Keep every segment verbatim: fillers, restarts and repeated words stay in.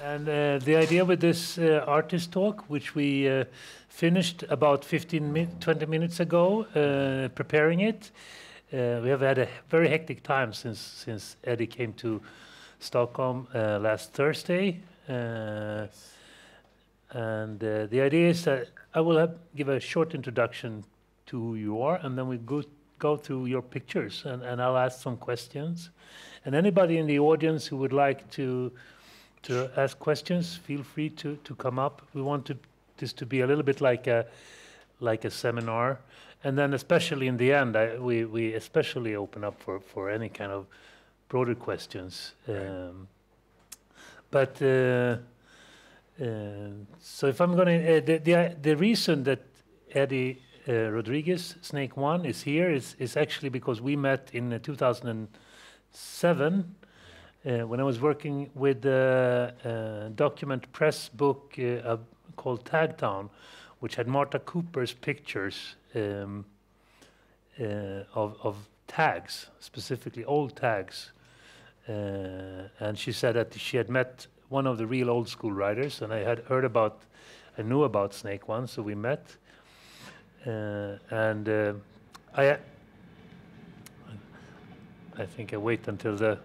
And uh, the idea with this uh, artist talk, which we uh, finished about fifteen, min twenty minutes ago, uh, preparing it, uh, we have had a very hectic time since since Eddie came to Stockholm uh, last Thursday. Uh, and uh, the idea is that I will have, give a short introduction to who you are, and then we go go through your pictures, and, and I'll ask some questions. And anybody in the audience who would like to to ask questions, feel free to, to come up. We want to, this to be a little bit like a like a seminar, and then especially in the end, I, we we especially open up for, for any kind of broader questions. Right. Um, but uh, uh, so if I'm going to uh, the, the the reason that Eddie uh, Rodriguez, Snake One, is here is is actually because we met in uh, two thousand seven. Uh, when I was working with the uh, document press book uh, uh, called Tagtown, which had Marta Cooper's pictures um, uh, of, of tags, specifically old tags. Uh, and she said that she had met one of the real old school writers, and I had heard about, I knew about Snake One, so we met. Uh, and uh, I, I think I wait until the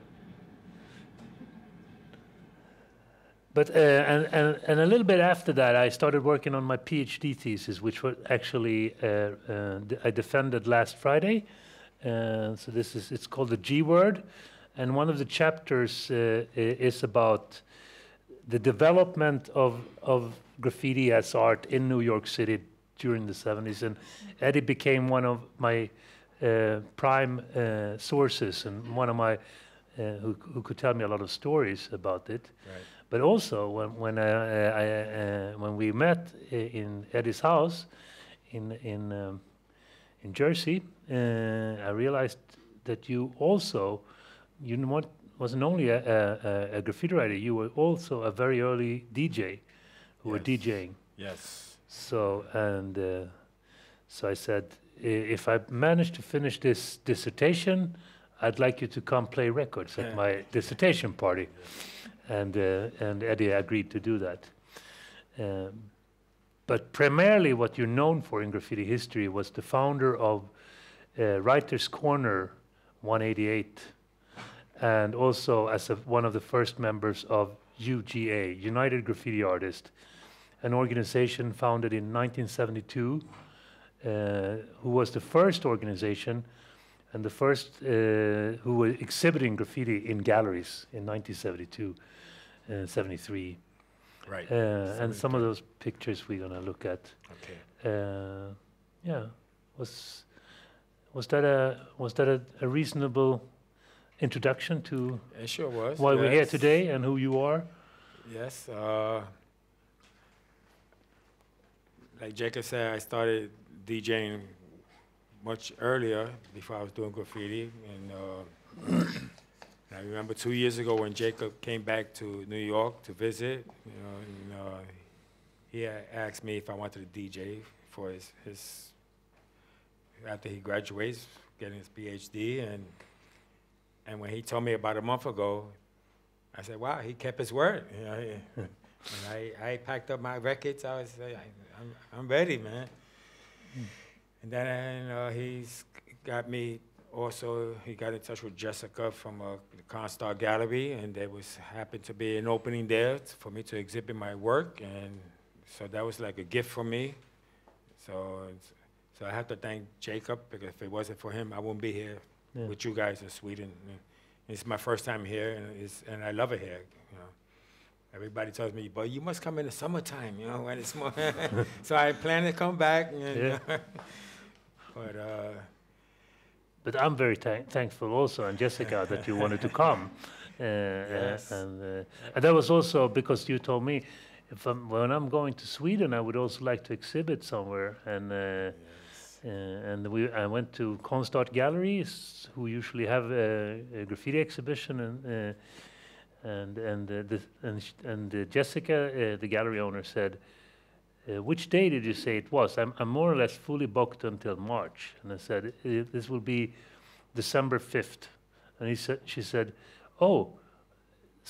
But uh, and, and and a little bit after that, I started working on my PhD thesis, which was actually uh, uh, I defended last Friday. Uh, so this is it's called the G Word, and one of the chapters uh, is about the development of of graffiti as art in New York City during the seventies, and Eddie became one of my uh, prime uh, sources and one of my uh, who who could tell me a lot of stories about it. Right. But also, when when uh, I, uh, when we met in Eddie's house in in um, in Jersey, uh, I realized that you also you not, wasn't only a, a, a graffiti writer. You were also a very early D J who Yes. were DJing. Yes. So and uh, so I said, if I manage to finish this dissertation, I'd like you to come play records at my dissertation party. And uh, and Eddie agreed to do that. Um, but primarily, what you're known for in graffiti history was the founder of uh, Writers' Corner one eighty-eight, and also as a, one of the first members of U G A, United Graffiti Artists, an organization founded in nineteen seventy-two, uh, who was the first organization and the first uh, who were exhibiting graffiti in galleries in nineteen seventy-two. Uh, seventy-three, Right. uh, and some of those pictures we're gonna look at. Okay. Uh, yeah, was was that a was that a, a reasonable introduction to It sure was. why yes. we're here today and who you are? Yes. Uh, like Jacob said, I started DJing much earlier before I was doing graffiti, and. Uh, I remember two years ago when Jacob came back to New York to visit, you know, and, uh, he asked me if I wanted to D J for his, his after he graduates, getting his PhD, and and when he told me about a month ago, I said, wow, he kept his word. You know, and I, I packed up my records. I was like, I'm, I'm ready, man. Mm. And then uh, he's got me. Also, he got in touch with Jessica from uh, the Constar Gallery, and there was happened to be an opening there t for me to exhibit my work, and so that was like a gift for me. So, so I have to thank Jacob, because if it wasn't for him, I wouldn't be here yeah. with you guys in Sweden. It's my first time here, and, it's, and I love it here. You know, everybody tells me, "But you must come in the summertime, you know, when it's more." So I plan to come back. And, yeah. but. Uh, But I'm very thankful also, and Jessica, that you wanted to come. Uh, yes. uh, and, uh, and that was also because you told me, if I'm, when I'm going to Sweden, I would also like to exhibit somewhere. And uh, yes. uh, and we, I went to Konstart Galleries, who usually have a, a graffiti exhibition, and uh, and and uh, the, and, and uh, Jessica, uh, the gallery owner, said, Uh, which day did you say it was? I'm, I'm more or less fully booked until March. And I said, uh, this will be December fifth. And he said, she said, oh, s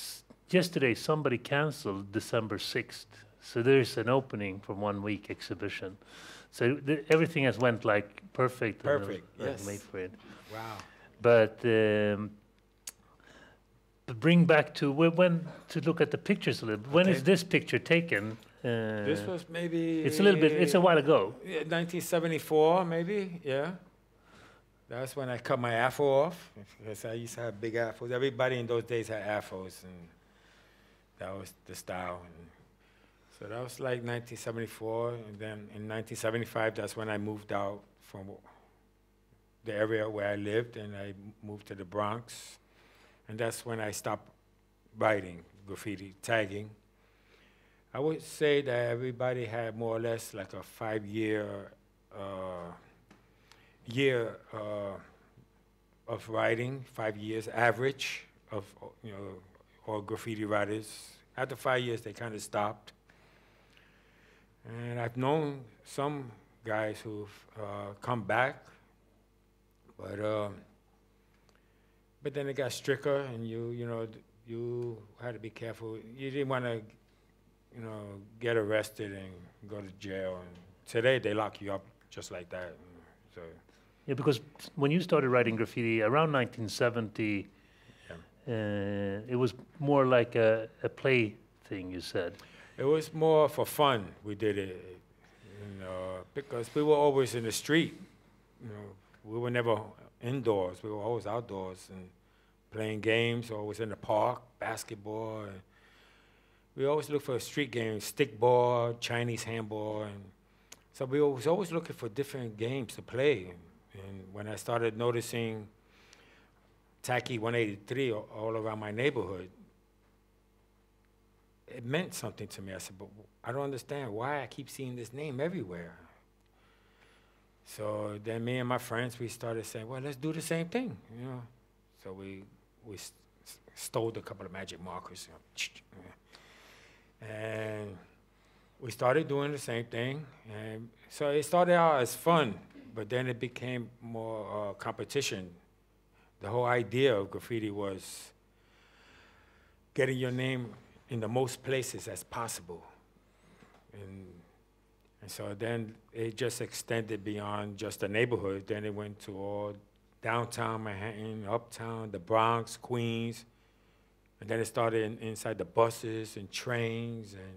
yesterday somebody canceled December sixth, so there's an opening for one week exhibition. So th everything has went like perfect. Perfect, and, uh, yes. made for it. Wow. But um, to bring back to when, when to look at the pictures a little. When Okay. is this picture taken? Uh, This was maybe. It's a little bit. It's a while ago. Yeah, nineteen seventy-four, maybe. Yeah. That's when I cut my afro off, because I used to have big afros. Everybody in those days had afros, and that was the style. And so that was like nineteen seventy-four, and then in nineteen seventy-five, that's when I moved out from the area where I lived, and I moved to the Bronx. And that's when I stopped writing graffiti, tagging. I would say that everybody had more or less like a five-year uh, year uh, of writing, five years average of, you know, all graffiti writers. After five years, they kind of stopped. And I've known some guys who've uh, come back, but um, but then it got stricter, and you you know you had to be careful. You didn't want to, you know, get arrested and go to jail. And today they lock you up just like that. So. Yeah, because when you started writing graffiti around nineteen seventy, Yeah. uh, it was more like a, a play thing, you said. It was more for fun. We did it, you know, because we were always in the street. You know, we were never indoors. We were always outdoors and playing games. Always in the park, basketball. And we always looked for street games, stickball, Chinese handball, and so we was always looking for different games to play. And when I started noticing Tacky one eighty-three all, all around my neighborhood, it meant something to me. I said, but I don't understand why I keep seeing this name everywhere. So then me and my friends, we started saying, well, let's do the same thing, you know. So we we st stole a couple of magic markers, you know, and we started doing the same thing. And so it started out as fun, but then it became more uh, competition. The whole idea of graffiti was getting your name in the most places as possible. And, and so then it just extended beyond just the neighborhood. Then it went to all downtown Manhattan, uptown, the Bronx, Queens. And then it started in, inside the buses and trains. And,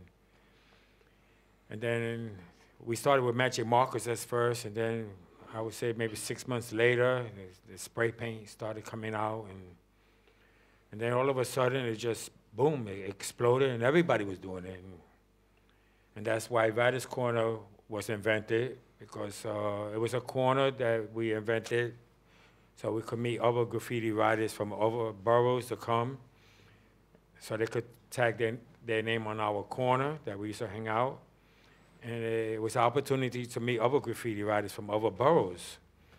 and then we started with magic markers as first, and then I would say maybe six months later, the, the spray paint started coming out, and and then all of a sudden it just boom, it exploded, and everybody was doing it, and, and that's why Writers' Corner was invented, because uh, it was a corner that we invented so we could meet other graffiti writers from other boroughs to come, so they could tag their, their name on our corner that we used to hang out. And it was an opportunity to meet other graffiti writers from other boroughs.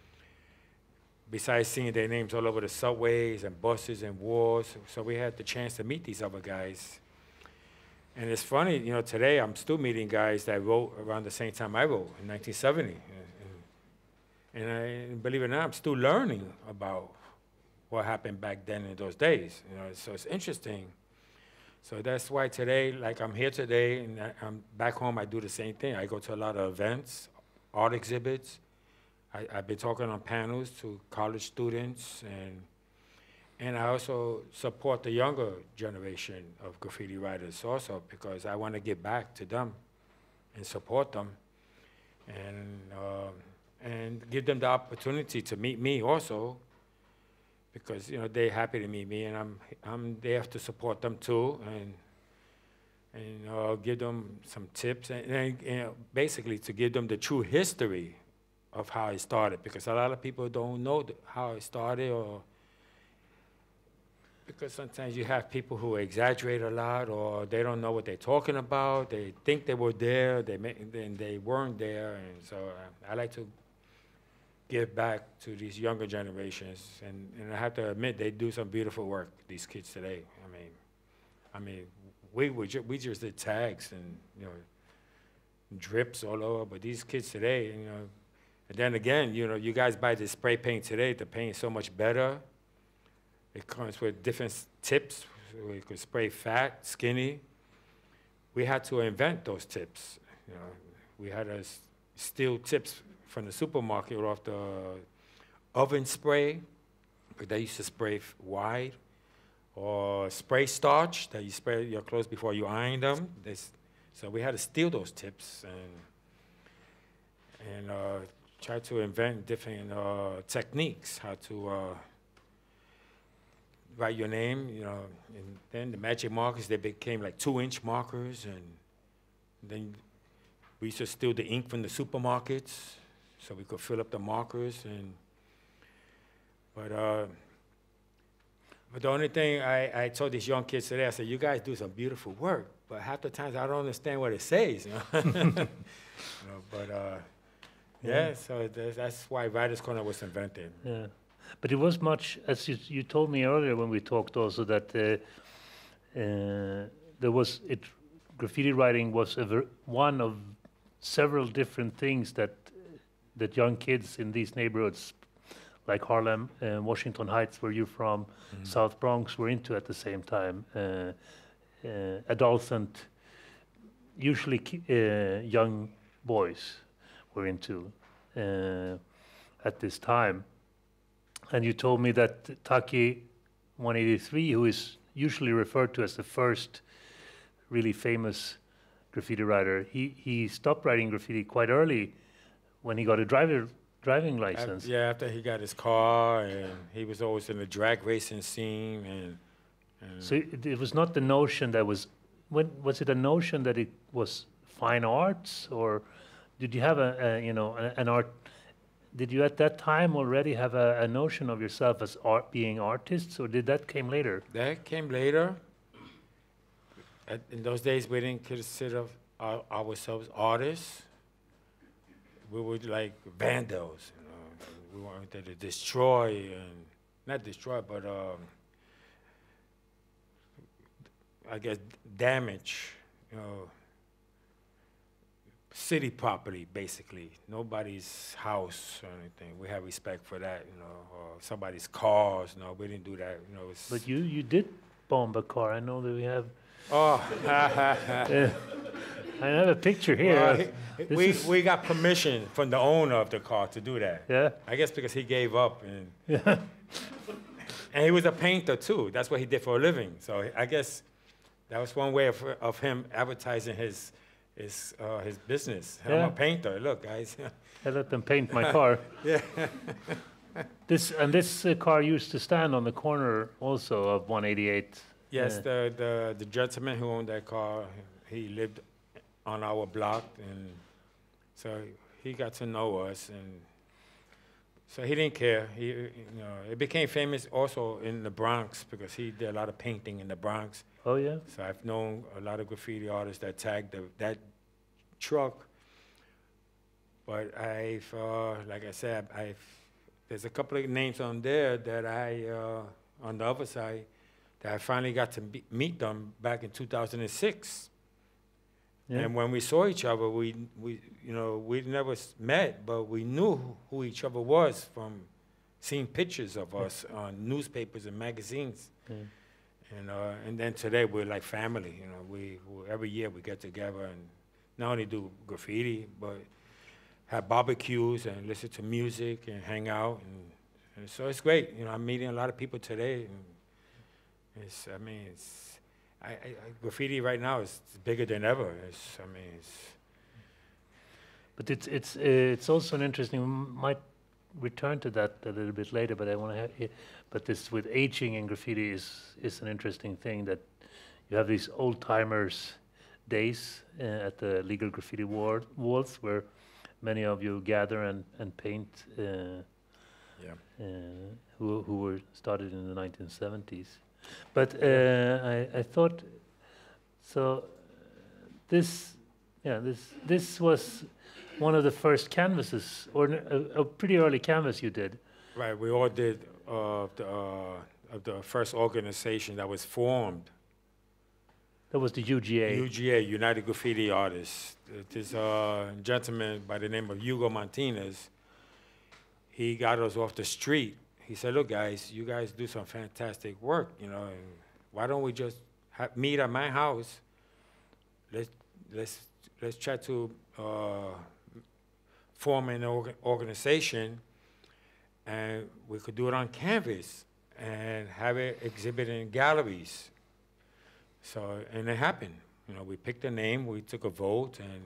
Besides seeing their names all over the subways and buses and walls, so we had the chance to meet these other guys. And it's funny, you know, today I'm still meeting guys that wrote around the same time I wrote, in nineteen seventy. And, and, I, and believe it or not, I'm still learning about what happened back then in those days. You know, so it's interesting. So that's why today, like I'm here today, and I, I'm back home, I do the same thing. I go to a lot of events, art exhibits. I, I've been talking on panels to college students, and, and I also support the younger generation of graffiti writers also, because I want to give back to them and support them, and, uh, and give them the opportunity to meet me also, because you know they're happy to meet me, and I'm I'm there to support them too, and and uh, give them some tips, and, and you know, basically to give them the true history of how it started, because a lot of people don't know how it started, or because sometimes you have people who exaggerate a lot, or they don't know what they're talking about. They think they were there, they may, then they weren't there, and so uh, I like to give back to these younger generations, and, and I have to admit they do some beautiful work, these kids today. I mean, I mean, we were ju we just did tags and you know drips all over, but these kids today, you know, and then again, you know, you guys buy the spray paint today, the paint is so much better. It comes with different tips, we could spray fat, skinny. We had to invent those tips. You know, we had to s- steal tips from the supermarket off the oven spray, but they used to spray f- wide, or spray starch that you spray your clothes before you iron them. They s- so we had to steal those tips and and uh, try to invent different uh, techniques, how to uh, write your name, you know, and then the magic markers, they became like two-inch markers, and then we used to steal the ink from the supermarkets so we could fill up the markers, and but uh, but the only thing I, I told these young kids today, I said, you guys do some beautiful work, but half the times I don't understand what it says, you know. You know, but uh, yeah, Yeah. so that's, that's why Writers Corner was invented. Yeah, but it was much, as you, you told me earlier when we talked also, that uh, uh, there was, it, graffiti writing was a ver- one of several different things that that young kids in these neighborhoods, like Harlem, uh, Washington Heights, where you're from, Mhm. South Bronx, were into at the same time. Uh, uh, adolescent, usually ki- uh, young boys were into uh, at this time. And you told me that Taki one eighty-three, who is usually referred to as the first really famous graffiti writer, he, he stopped writing graffiti quite early when he got a driver driving Af- license. yeah, after he got his car, and he was always in the drag racing scene, and, and So it, it was not the notion that was, when, was it a notion that it was fine arts, or did you have a, a you know, a, an art, did you at that time already have a, a notion of yourself as art, being artists, or did that came later? that came later. At, in those days, we didn't consider our, ourselves artists. We were like vandals, you know. We wanted to destroy and not destroy, but um, I guess damage, you know, city property, basically. Nobody's house or anything. We have respect for that, you know, or somebody's cars. No, we didn't do that, you know. It's But you, you did bomb a car. I know that we have, oh, uh, I have a picture here. well, of- he- this we, is- we got permission from the owner of the car to do that. Yeah, I guess because he gave up, and yeah. and he was a painter too. That's what he did for a living. So I guess that was one way of, of him advertising his his uh, his business. I'm Yeah. a painter. Look, guys. I let them paint my car. Yeah. This and this uh, car used to stand on the corner also of one eighty-eight. Yes, Yeah. the, the the gentleman who owned that car, he lived on our block, and so he got to know us, and so he didn't care. He, you know, it became famous also in the Bronx because he did a lot of painting in the Bronx. Oh yeah. So I've known a lot of graffiti artists that tagged the, that truck. But I've, uh, like I said, I've, there's a couple of names on there that I, uh, on the other side, that I finally got to be, meet them back in two thousand six. Yeah. And when we saw each other, we, we, you know, we never s- met, but we knew who each other was from seeing pictures of us on newspapers and magazines. Yeah. And uh, and then today we're like family. You know, we, we every year we get together and not only do graffiti, but have barbecues and listen to music and hang out. And, and so it's great. You know, I'm meeting a lot of people today. And it's, I mean, it's, I, I, I- graffiti right now is bigger than ever. It's, I mean, it's, But it's it's uh, it's also an interesting. We might return to that a little bit later, but I want to have. It, but this with aging in graffiti is is an interesting thing that you have these old timers days uh, at the legal graffiti war, walls where many of you gather and and paint. Uh, yeah. uh, who who were started in the nineteen seventies. But uh, I I thought so. This yeah this this was one of the first canvases, or n- a, a pretty early canvas you did. Right. We all did uh, the uh, of the first organization that was formed. That was the U G A. U G A, United Graffiti Artists. Uh, This uh, gentleman by the name of Hugo Martinez, he got us off the street. He said, look, guys, you guys do some fantastic work, you know, and why don't we just ha meet at my house? Let's let's let's try to uh, form an org organization, and we could do it on canvas and have it exhibited in galleries. So, and it happened. You know, we picked a name, we took a vote, and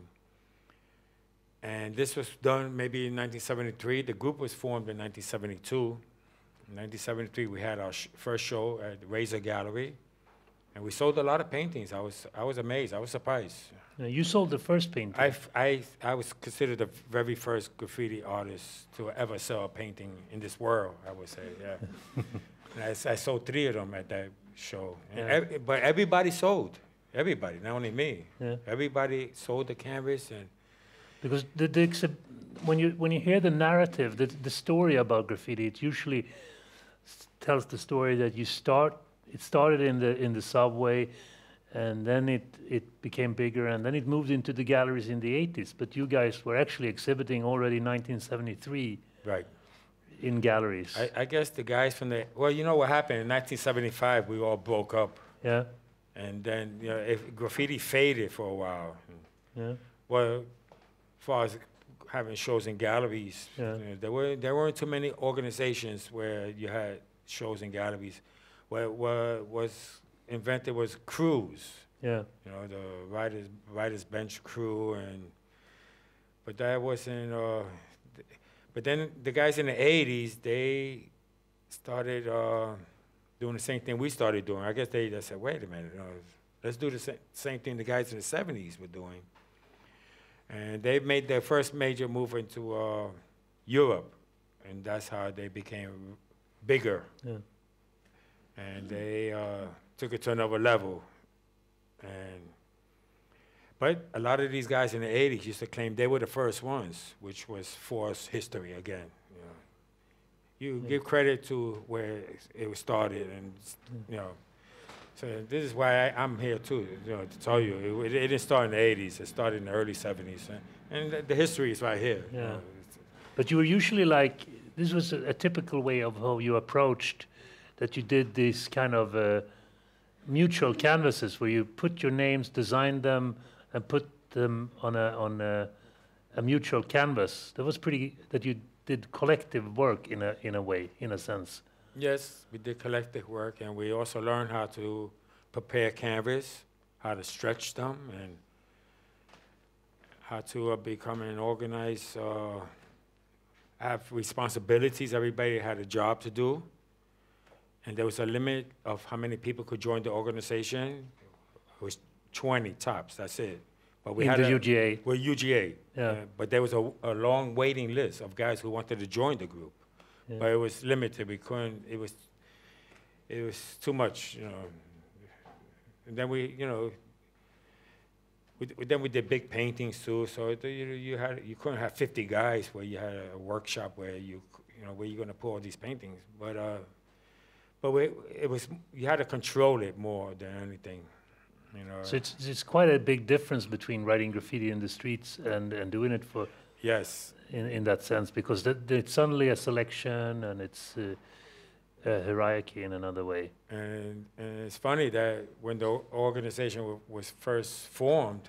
and this was done maybe in nineteen seventy-three. The group was formed in nineteen seventy-two. In nineteen seventy-three, we had our sh first show at the Razor Gallery, and we sold a lot of paintings. I was I was amazed. I was surprised. Uh, you sold the first painting. I, f I, I was considered the very first graffiti artist to ever sell a painting in this world, I would say, yeah. And I, I sold three of them at that show. And Yeah. ev but everybody sold. Everybody, not only me. Yeah. Everybody sold the canvas. And Because the, the exhib when you when you hear the narrative, the the story about graffiti, it usually s tells the story that you start. It started in the in the subway, and then it it became bigger, and then it moved into the galleries in the eighties. But you guys were actually exhibiting already in nineteen seventy-three. right. In galleries. I, I guess the guys from the well, you know what happened in nineteen seventy-five? We all broke up, Yeah. and then you know, if graffiti faded for a while. Yeah. Well, as far as having shows in galleries, Yeah. you know, there were there weren't too many organizations where you had shows in galleries. What, what was invented was crews, Yeah. you know, the writers writers bench crew, and but that wasn't. Uh, th but then the guys in the eighties, they started uh, doing the same thing we started doing. I guess they just said, wait a minute, you know, let's do the sa same thing the guys in the seventies were doing. And they made their first major move into uh, Europe, and that's how they became bigger. Yeah. And they uh, took it to another level. And but a lot of these guys in the eighties used to claim they were the first ones, which was forced history again. You know, you Yeah. give credit to where it was started, and you know. So this is why I, I'm here too, you know, to tell you it, it didn't start in the eighties. It started in the early seventies, and, and the, the history is right here. You Yeah. know, But you were usually like, this was a, a typical way of how you approached, that you did these kind of uh, mutual canvases where you put your names, designed them, and put them on a on a, a mutual canvas. That was pretty. That you did collective work in a in a way, in a sense. Yes, we did collective work, and we also learned how to prepare canvas, how to stretch them, and how to uh, become an organized, uh, have responsibilities. Everybody had a job to do, and there was a limit of how many people could join the organization. It was twenty tops, that's it. But we In had the a, U G A. We're U G A, Yeah. uh, but there was a, a long waiting list of guys who wanted to join the group. Yeah. But it was limited. We couldn't. It was. It was too much, you know. And then we, you know. We, d- then we did big paintings too. So it, you, you had you couldn't have fifty guys where you had a workshop where you c- you know where you're gonna pull all these paintings. But uh, but we, it was you had to control it more than anything, you know. So it's it's quite a big difference between writing graffiti in the streets and and doing it for yes. in in that sense, because that, it's suddenly a selection and it's uh, a hierarchy in another way. And, and it's funny that when the o- organization w was first formed,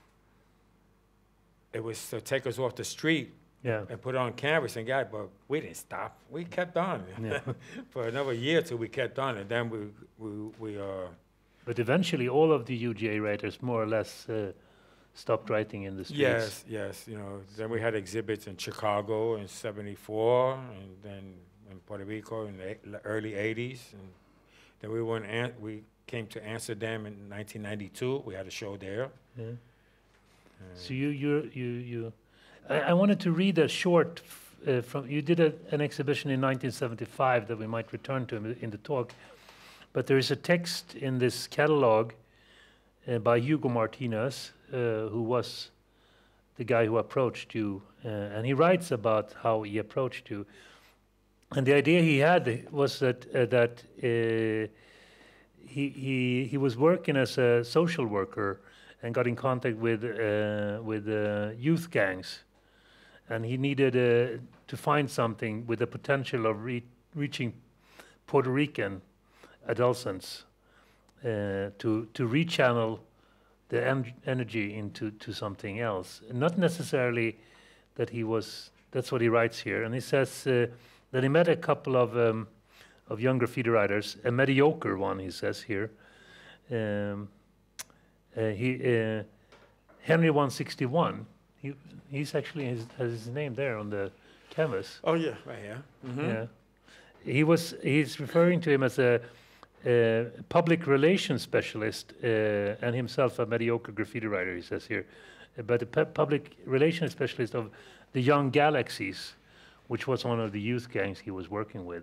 it was to take us off the street Yeah. and put on canvas and got it, but we didn't stop. We kept on. Yeah. For another year or two, we kept on, and then we, we, we uh, But eventually, all of the U G A writers more or less uh, stopped writing in the streets. yes, yes, you know, then we had exhibits in Chicago in seventy-four, and then in Puerto Rico in the eight- early eighties, and then we went, Am- we came to Amsterdam in nineteen ninety-two. We had a show there. Yeah. Uh, So you you you you. I, I wanted to read a short f- uh, from. You did a, an exhibition in nineteen seventy-five that we might return to in the, in the talk, but there is a text in this catalog uh, by Hugo Martinez, uh, who was the guy who approached you, uh, and he writes about how he approached you. And the idea he had was that uh, that uh, he he he was working as a social worker and got in contact with uh, with uh, youth gangs, and he needed uh, to find something with the potential of re reaching Puerto Rican adolescents uh, to to rechannel the en energy into to something else. Not necessarily that he was. That's what he writes here, and he says uh, that he met a couple of um, of young graffiti writers, a mediocre one, he says here. Um, uh, he uh, Henry one sixty-one. He he's actually his, has his name there on the canvas. Oh yeah, right here. Mm-hmm. Yeah, he was. He's referring to him as a, a public relations specialist uh, and himself a mediocre graffiti writer. He says here, uh, but a pu public relations specialist of the Young Galaxies, which was one of the youth gangs he was working with.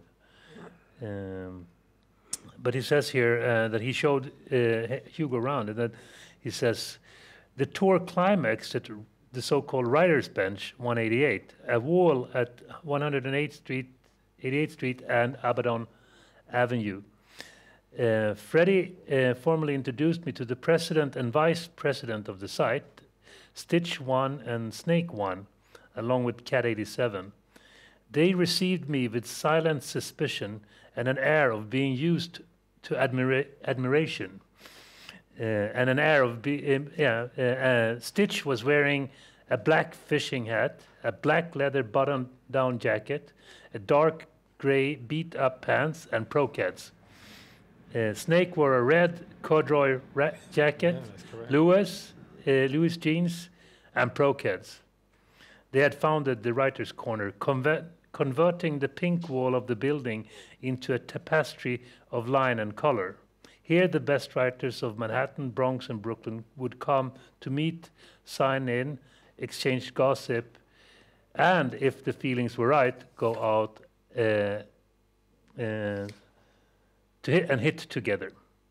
Um, but he says here uh, that he showed uh, Hugo around, and that he says the tour climaxed at the so-called Writers' Bench, one eighty-eight, a wall at one oh eighth Street, eighty-eighth Street and Abaddon Avenue. Uh, Freddie uh, formally introduced me to the president and vice president of the site, Stitch One and Snake One, along with Cat eighty-seven. They received me with silent suspicion and an air of being used to admira admiration. Uh, and an air of be um, yeah. Uh, uh, Stitch was wearing a black fishing hat, a black leather button-down jacket, a dark gray beat-up pants, and Pro-Cats. Uh, Snake wore a red corduroy jacket, yeah, Lewis, uh, Lewis jeans, and Pro-Cats. They had founded the Writers' Corner, conver converting the pink wall of the building into a tapestry of line and color. Here, the best writers of Manhattan, Bronx, and Brooklyn would come to meet, sign in, exchange gossip, and, if the feelings were right, go out uh, uh, to hit and hit together.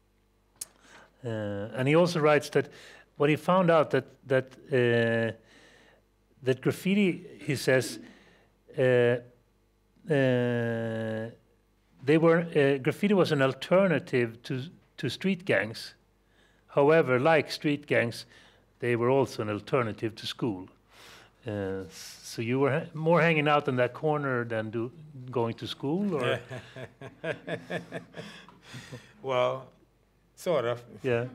Uh, and he also writes that what he found out that that uh, that graffiti, he says, uh, uh, they were uh, graffiti was an alternative to to street gangs. However, like street gangs, they were also an alternative to school. Uh, so you were ha more hanging out in that corner than do going to school, or? Well, sort of. Yeah.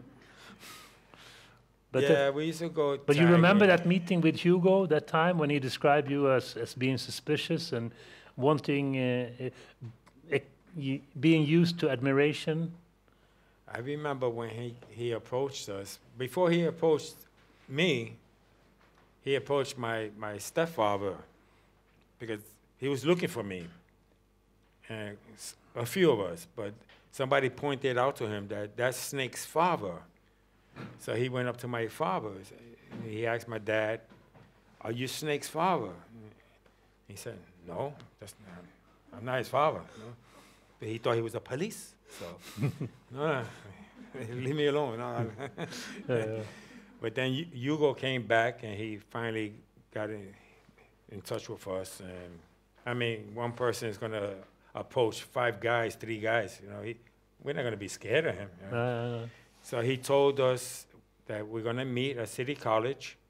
But yeah, we used to go. But you remember that meeting with Hugo that time when he described you as as being suspicious and wanting, uh, uh, being used to admiration? I remember when he, he approached us. Before he approached me, he approached my, my stepfather because he was looking for me, and a few of us, but somebody pointed out to him that that's Snake's father. So he went up to my father. He asked my dad, "Are you Snake's father?" He said, "No, that's not, I'm not his father." No. But he thought he was a police. So, no, leave me alone. No. Yeah. But then Hugo came back, and he finally got in, in touch with us. And I mean, one person is going to approach five guys, three guys. You know, he, we're not going to be scared of him. You know? uh, so he told us that we're going to meet at City College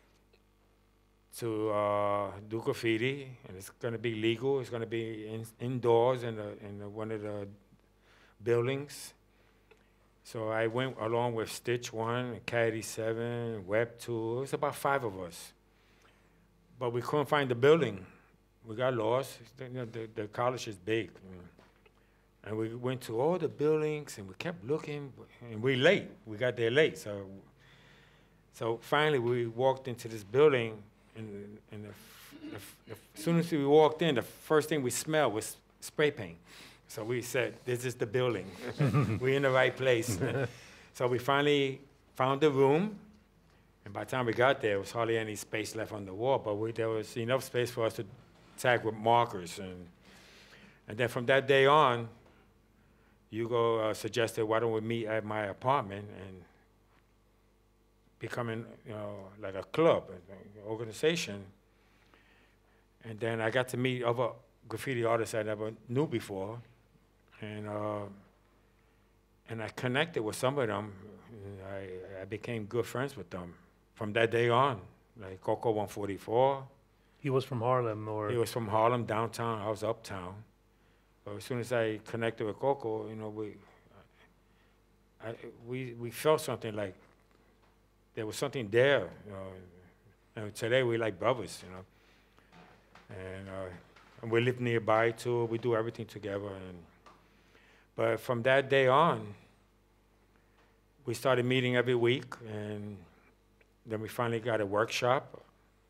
to uh, do graffiti, and it's going to be legal. It's going to be in, indoors in, the, in the, one of the buildings. So I went along with Stitch One, Cat eighty-seven, Web Two. It was about five of us. But we couldn't find the building. We got lost. You know, the, the college is big. You know. And we went to all the buildings, and we kept looking, and we late. We got there late. So, so finally, we walked into this building, and, and the, the, the, as soon as we walked in, the first thing we smelled was spray paint. So we said, this is the building. We're in the right place. So we finally found the room, and by the time we got there, there was hardly any space left on the wall, but we, there was enough space for us to tag with markers. And, and then from that day on, Hugo uh, suggested, why don't we meet at my apartment and becoming, you know, like a club, an organization. And then I got to meet other graffiti artists I never knew before. And, uh, and I connected with some of them. I, I became good friends with them from that day on, like Coco one forty-four. He was from Harlem, or? He was from Harlem, downtown. I was uptown. But as soon as I connected with Coco, you know, we, I, we we felt something like there was something there. You know, and today we're like brothers, you know. And, uh, and we live nearby too. We do everything together. And but from that day on, we started meeting every week, and then we finally got a workshop.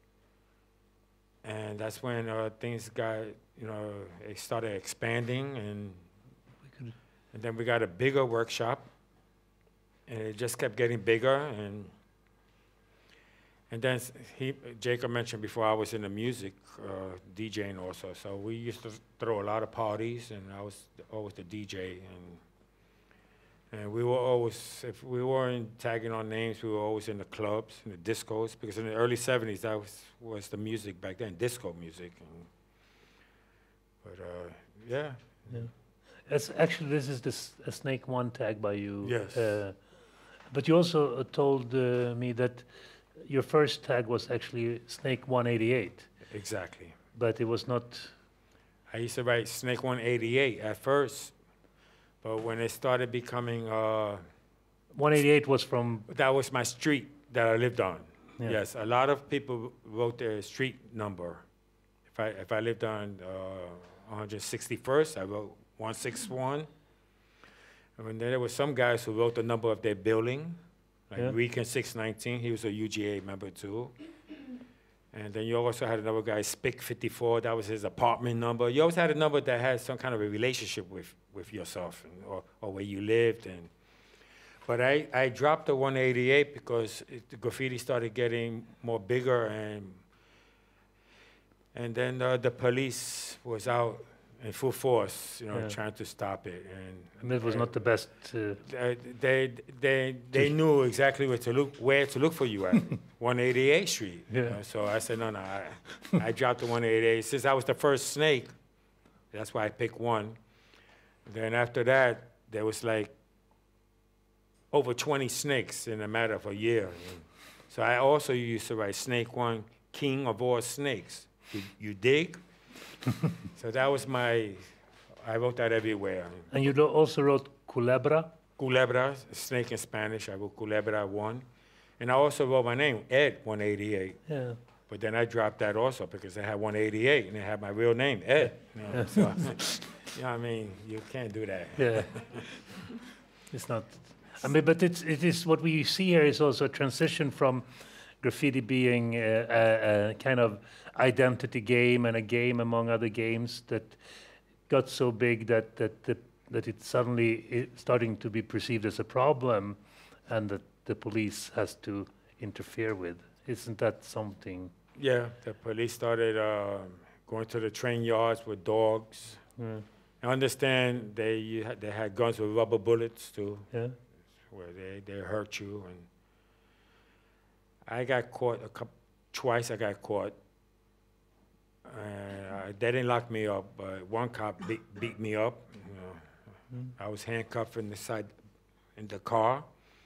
And that's when uh, things got, you know, it started expanding, and and then we got a bigger workshop, and it just kept getting bigger. And and then s- he, Jacob mentioned before, I was in the music, uh, DJing also. So we used to throw a lot of parties, and I was always the D J. And and we were always, if we weren't tagging on names, we were always in the clubs, in the discos, because in the early seventies, that was, was the music back then, disco music. And but uh, yeah. Yeah. It's actually, this is the s- a Snake One tag by you. Yes. Uh, but you also uh, told uh, me that your first tag was actually Snake one eighty-eight, Exactly. but it was not. I used to write Snake one eighty-eight at first, but when it started becoming, uh, one eighty-eight was from. that was my street that I lived on. Yeah. Yes, a lot of people wrote their street number. If I if I lived on uh, one hundred sixty-first, I wrote one sixty-one. And then there were some guys who wrote the number of their building, like Yeah. Weekend six nineteen. He was a U G A member too. And then you also had another guy, Spick fifty-four. That was his apartment number. You always had a number that had some kind of a relationship with, with yourself, and, or, or where you lived. And but I, I dropped the one eighty-eight because it, the graffiti started getting more bigger, and and then uh, the police was out in full force, you know, Yeah. trying to stop it. And And it was not the best. Uh, uh, they they they knew exactly where to look where to look for you at one eighty-eighth Street. you Yeah. know. So I said no no I, I dropped the one eighty-eight since I was the first snake. That's why I picked one. Then after that there was like over twenty snakes in a matter of a year. So I also used to write Snake One, King of all snakes. You, you dig? So that was my. I wrote that everywhere. and you lo- also wrote Culebra. Culebra, snake in Spanish. I wrote Culebra one. And I also wrote my name, Ed one eighty-eight. Yeah. But then I dropped that also because I had one eighty-eight and it had my real name, Ed. You know, so, you know what I mean? You can't do that. Yeah. It's not. I mean, but it's it is what we see here is also a transition from graffiti being a, a, a kind of identity game and a game among other games that got so big that that the, that it's suddenly i- starting to be perceived as a problem, and that the police has to interfere with. Isn't that something? Yeah, the police started um going to the train yards with dogs. Yeah. I understand they you had, they had guns with rubber bullets too, Yeah. where they, they hurt you. And I got caught a couple, twice. I got caught. Uh, they didn't lock me up, but one cop beat, beat me up. You know. I was handcuffed in the side in the car,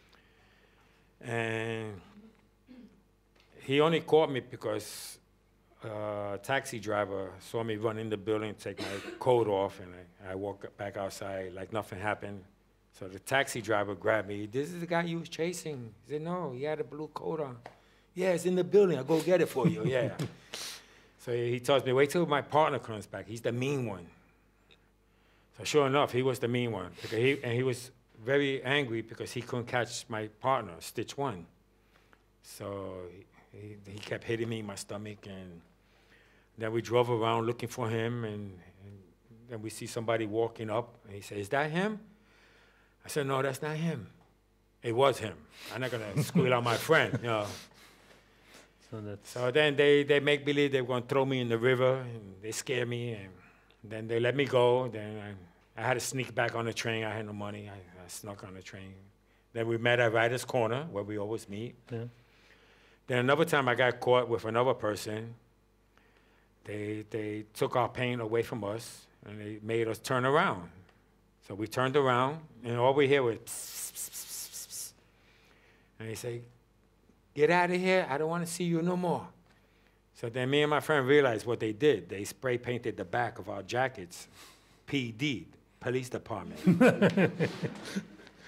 and he only caught me because uh, a taxi driver saw me run in the building, take my coat off, and I, I walked back outside like nothing happened. So the taxi driver grabbed me. This is the guy you was chasing. He said, no, he had a blue coat on. Yeah, it's in the building. I'll go get it for you, yeah. So he tells me, wait till my partner comes back. He's the mean one. So sure enough, he was the mean one. Because he, and he was very angry because he couldn't catch my partner, Stitch One. So he, he kept hitting me in my stomach. And then we drove around looking for him. And, and then we see somebody walking up. And he said, is that him? I said, no, that's not him. It was him. I'm not going to squeal out my friend, you know. So that's. So then they, they make believe they were going to throw me in the river, and they scare me, and then they let me go. Then I, I had to sneak back on the train. I had no money. I, I snuck on the train. Then we met at Writer's Corner, where we always meet. Yeah. Then another time I got caught with another person. They, they took our paint away from us, and they made us turn around. So we turned around, and all we hear was psst, psst, psst, psst, psst. And they say, get out of here, I don't want to see you no more. So then me and my friend realized what they did. They spray painted the back of our jackets, P D, Police Department.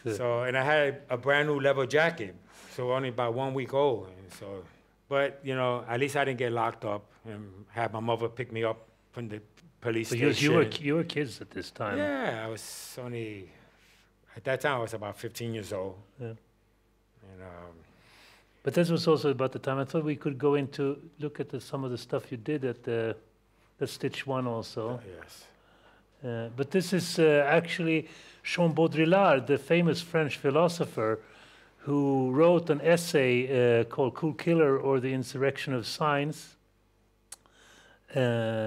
So, and I had a brand new leather jacket, so only about one week old. And so, but you know, at least I didn't get locked up and have my mother pick me up from the police But you, station. you were you were kids at this time. Yeah, I was only at that time I was about fifteen years old. Yeah. And um, But this was also about the time. I thought we could go into look at the, some of the stuff you did at the, the Stitch One also. yes, Uh, but this is uh, actually Jean Baudrillard, the famous French philosopher, who wrote an essay uh, called "Cool Killer" or "The Insurrection of Science," uh,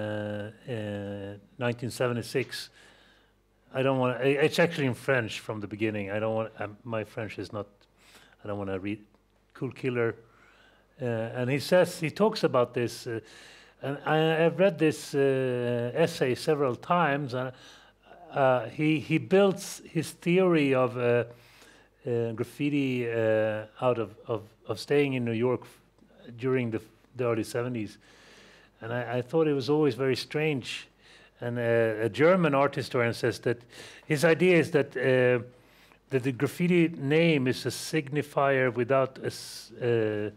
uh, nineteen seventy-six. I don't want. It's actually in French from the beginning. I don't want. Um, my French is not. I don't want to read "Cool Killer," uh, and he says he talks about this. Uh, And I, I've read this uh, essay several times. And uh, he he builds his theory of uh, uh, graffiti uh, out of, of of staying in New York f during the, the early seventies, and I, I thought it was always very strange. And uh, a German art historian says that his idea is that uh, that the graffiti name is a signifier without a s- uh,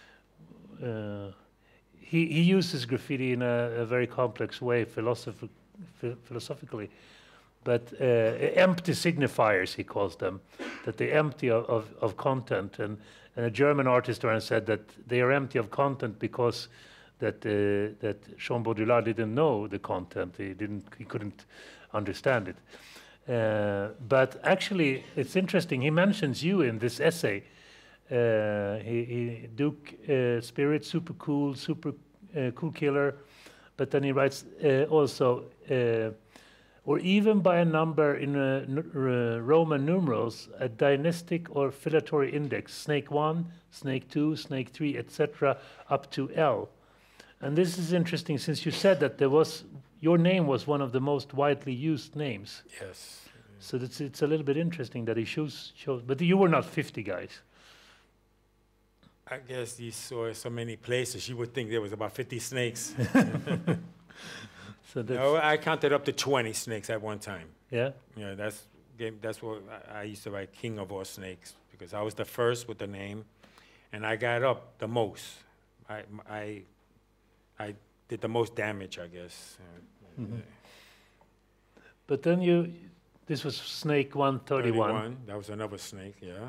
uh, He, he uses graffiti in a, a very complex way, philosophi ph philosophically, but uh, empty signifiers, he calls them, that they're empty of, of, of content. And, and a German art historian said that they are empty of content because that, uh, that Jean Baudrillard didn't know the content. He, didn't, he couldn't understand it. Uh, but actually, it's interesting. He mentions you in this essay. Uh, he, he Duke uh, Spirit, super cool, super uh, cool killer, but then he writes uh, also, uh, or even by a number in uh, uh, Roman numerals, a dynastic or filatory index, snake one, snake two, snake three, et cetera, up to L. And this is interesting since you said that there was your name was one of the most widely used names. yes. So that's, it's a little bit interesting that he shows, shows, but you were not fifty guys. I guess you saw so many places, you would think there was about fifty snakes. So that's, No, I counted up to twenty snakes at one time. yeah. Yeah, that's game. That's what I, I used to write, King of all snakes, because I was the first with the name, and I got up the most. I I I did the most damage, I guess. Uh, Mhm. But then you, this was snake one thirty-one. That was another snake. Yeah.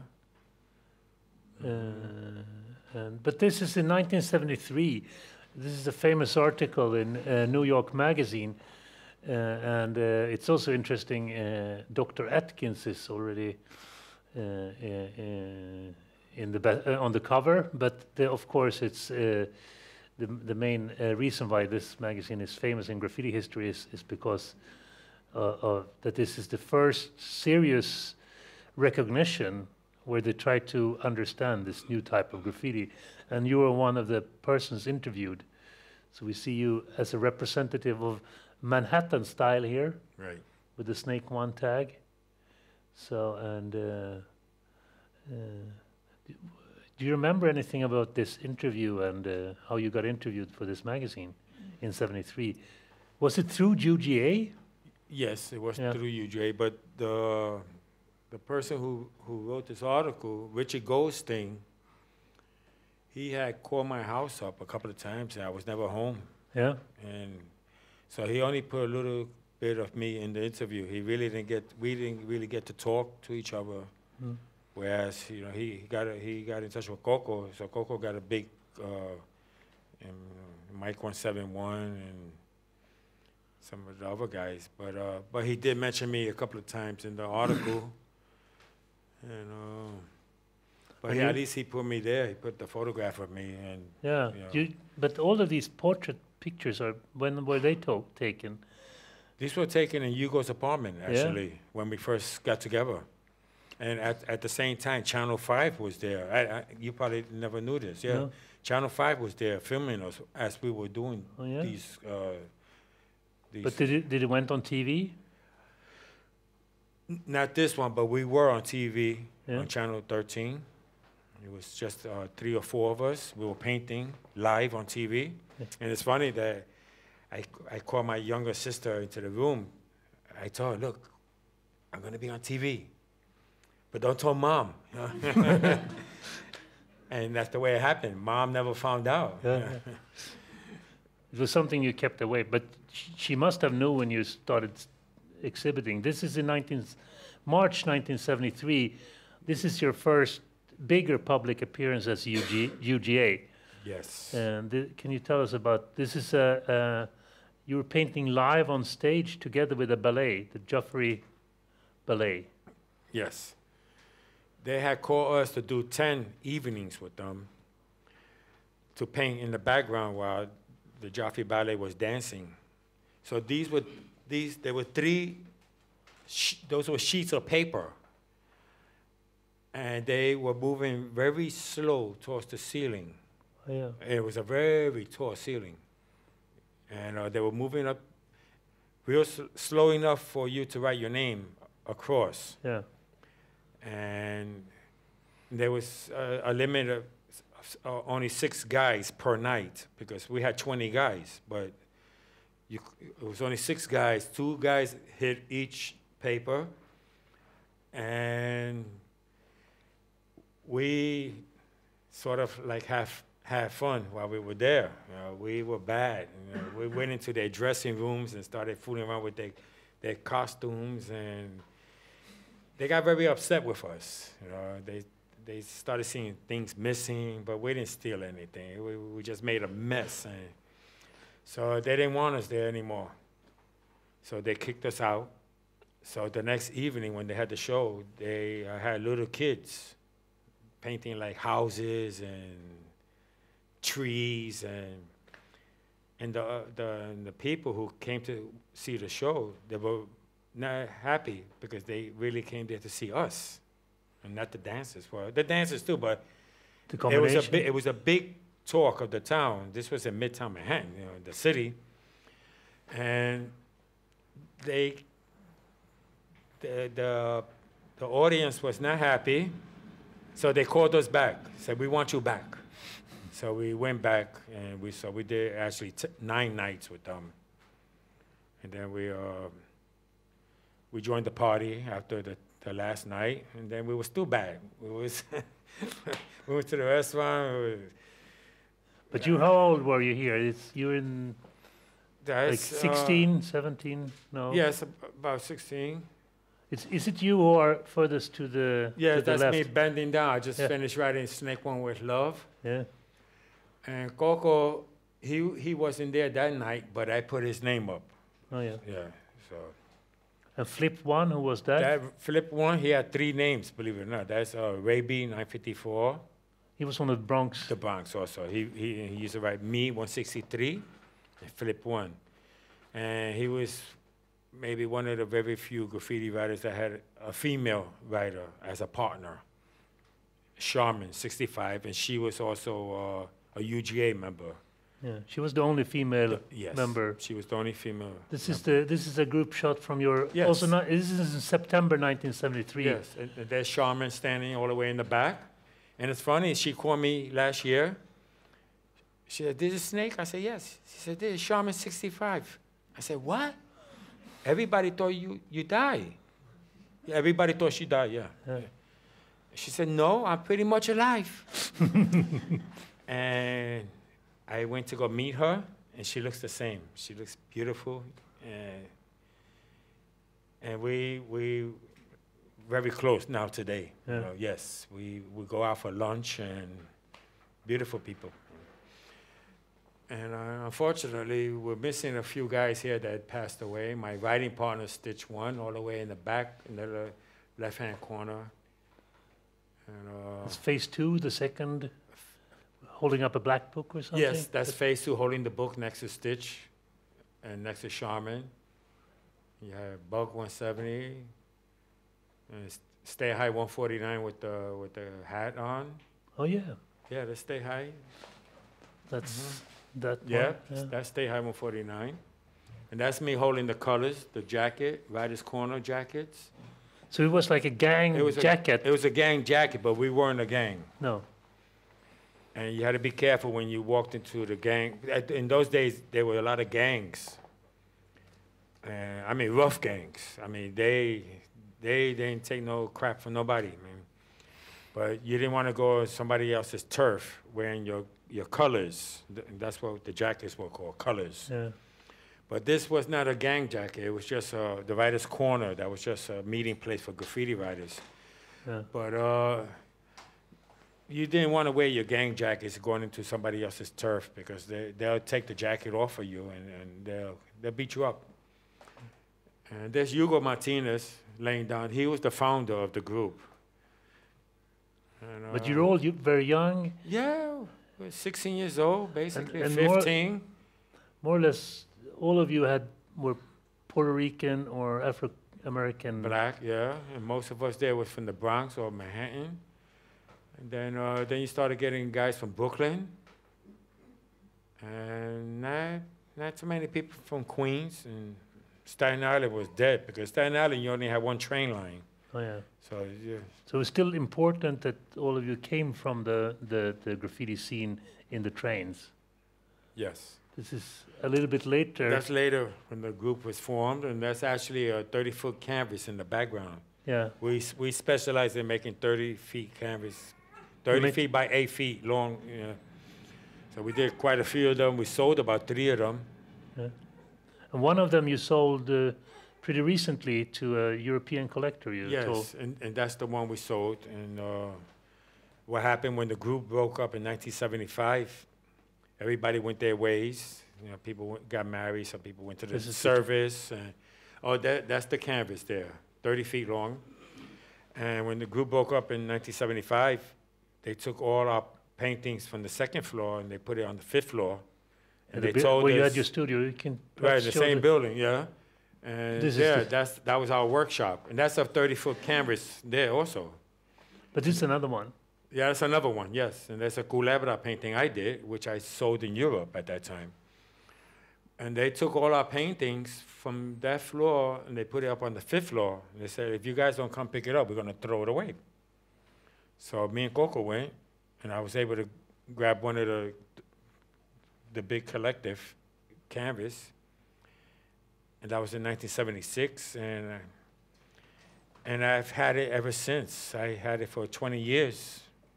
Uh, and, but this is in nineteen seventy-three. This is a famous article in uh, New York Magazine. Uh, and uh, it's also interesting, uh, Doctor Atkins is already uh, uh, in the ba- uh, on the cover, but the, of course it's uh, the, the main uh, reason why this magazine is famous in graffiti history is, is because uh, of that this is the first serious recognition where they try to understand this new type of graffiti. And you were one of the persons interviewed. So we see you as a representative of Manhattan style here Right. with the Snake One tag. So, and uh, uh, d- do you remember anything about this interview and uh, how you got interviewed for this magazine in seventy-three? Was it through U G A? Yes, it was Yeah. through U J, but the the person who who wrote this article, Richard Goldstein, he had called my house up a couple of times, and I was never home, Yeah. and so he only put a little bit of me in the interview. He really didn't get, we didn't really get to talk to each other. Mm. Whereas, you know, he, he got a, he got in touch with Coco, so Coco got a big uh, um, Mike one seventy-one and some of the other guys. But uh, but he did mention me a couple of times in the article, and uh, but And yeah, you- at least he put me there. He put the photograph of me, and Yeah. Yeah. You, but all of these portrait pictures are, when were they to- taken? these were taken in Hugo's apartment Yeah? actually when we first got together. And at, at the same time, Channel five was there. I, I, you probably never knew this, yeah. No? Channel five was there filming us as we were doing Oh, yeah? these. Uh, these But did it, did it went on T V? N- Not this one, but we were on T V Yeah. on Channel thirteen. It was just uh, three or four of us. We were painting live on T V. Yeah. And it's funny that I, I called my younger sister into the room. I told her, look, I'm going to be on T V. but don't tell mom. And that's the way it happened. Mom never found out. Yeah, yeah. It was something you kept away, but sh- she must have known when you started s- exhibiting. This is in nineteen, March nineteen seventy-three. This is your first bigger public appearance as U G, U G A. Yes. And th- can you tell us about this? Is a, a you were painting live on stage together with a ballet, the Joffrey Ballet. Yes. They had called us to do ten evenings with them to paint in the background while the Joffrey Ballet was dancing. So these were these there were three sh- those were sheets of paper, and they were moving very slow towards the ceiling. Oh, yeah. It was a very tall ceiling, and uh, they were moving up real s- slow enough for you to write your name across. Yeah. And there was a, a limit of s- uh, only six guys per night because we had twenty guys, but you, c- it was only six guys. Two guys hit each paper, and we sort of like have had fun while we were there. You know, we were bad. You know, we went into their dressing rooms and started fooling around with their their costumes, and they got very upset with us. You know, they they started seeing things missing, but we didn't steal anything. We, we just made a mess, and so they didn't want us there anymore. So they kicked us out. So the next evening when they had the show, they uh, had little kids painting like houses and trees, and and the uh, the and the people who came to see the show, they were not happy because they really came there to see us, and not the dancers. Well, the dancers too, but The it combination. was a big, it was a big talk of the town. This was in Midtown Manhattan, you know, the city, and they the the the audience was not happy, so they called us back. Said, "We want you back." So we went back, and we so we did actually t- nine nights with them, and then we. Uh, We joined the party after the, the last night, and then we were still bad. We was we went to the restaurant. We was, But you, how old were you here? It's you were in like that's, uh, sixteen, seventeen? No. yes, ab- about sixteen. It's is it you who are furthest to the Yeah, to the that's left? me bending down. I just Yeah. finished writing Snake One with Love, Yeah. and Coco, he he wasn't there that night, but I put his name up. Oh yeah. Yeah, so And Flip One, who was that? that Flip One, he had three names, believe it or not. That's uh, Ray B nine fifty-four. He was one of the Bronx. The Bronx also. He, he, he used to write me one sixty-three and Flip one. And he was maybe one of the very few graffiti writers that had a female writer as a partner. Charmin, sixty-five, and she was also uh, a U G A member. Yeah. She was the only female Yes, member. she was the only female. This is the this is a group shot from your Yes. also not, this is in September nineteen seventy-three. Yes, and, and there's Charmin standing all the way in the back. And it's funny, she called me last year. She said, "This is Snake?" I said, "Yes." She said, "This is Charmin sixty-five." I said, "What?" Everybody thought you, you died. Yeah, everybody thought she died, yeah. Yeah. She said, "No, I'm pretty much alive." And I went to go meet her, and she looks the same. She looks beautiful. And, and we, we very close now today. You Yeah. know, yes, we, we go out for lunch, and beautiful people. And uh, unfortunately, we're missing a few guys here that passed away. My writing partner, Stitch One, all the way in the back, in the le- left-hand corner. And, uh, It's phase two, the second, holding up a black book or something? yes, that's phase two, holding the book next to Stitch and next to Charmin. You have Bug one seventy, and S- Stay High one forty-nine with the with the hat on. Oh yeah, Yeah, that's Stay High. that's that Yeah, one. Yeah. that's Stay High one forty-nine. And that's me holding the colors, the jacket, Writer's Corner jackets. So it was like a gang It was a- jacket. It was a gang jacket, but we weren't a gang. No. And you had to be careful when you walked into the gang. At- In those days, there were a lot of gangs. Uh, I mean, rough gangs. I mean, they They, they didn't take no crap from nobody, man. But you didn't want to go on somebody else's turf wearing your, your colors. Th- That's what the jackets were called, colors. Yeah. But this was not a gang jacket. It was just uh, the writer's corner. That was just a meeting place for graffiti writers. Yeah. But uh, you didn't want to wear your gang jackets going into somebody else's turf because they, they'll take the jacket off of you and, and they'll, they'll beat you up. And there's Hugo Martinez laying down. He was the founder of the group. And, But uh, you're all you very young, Yeah, we're sixteen years old, basically, and more- fifteen. more or less. All of you had were Puerto Rican or Afro American. Black, yeah. And most of us there was from the Bronx or Manhattan. And then, uh, then you started getting guys from Brooklyn. And not, not too many people from Queens. And Staten Island was dead because Staten Island, you only had one train line. Oh yeah. So, yeah. So it's still important that all of you came from the, the, the graffiti scene in the trains. Yes. This is a little bit later. That's later when the group was formed, and that's actually a thirty-foot canvas in the background. Yeah. We, s- we specialize in making thirty feet canvas, thirty make- feet by eight feet long. You know. So we did quite a few of them. We sold about three of them. Yeah. And one of them you sold uh, pretty recently to a European collector. You told. Yes, and, and that's the one we sold. And uh, what happened when the group broke up in nineteen seventy-five, everybody went their ways. You know, people went, got married, some people went to the This is the- service. And, oh, that, that's the canvas there, thirty feet long. And when the group broke up in nineteen seventy-five, they took all our paintings from the second floor and they put it on the fifth floor. And the they bu- told where us, you had your studio, you can right, perhaps the show same building, yeah. And This is yeah, the- that's, that was our workshop. And that's a thirty-foot canvas there also. But this is another one. Yeah, that's another one, yes. And there's a Culebra painting I did, which I sold in Europe at that time. And they took all our paintings from that floor and they put it up on the fifth floor. And they said, if you guys don't come pick it up, we're going to throw it away. So me and Coco went, and I was able to grab one of the, the big collective canvas. And that was in nineteen seventy-six. And, uh, and I've had it ever since. I had it for twenty years.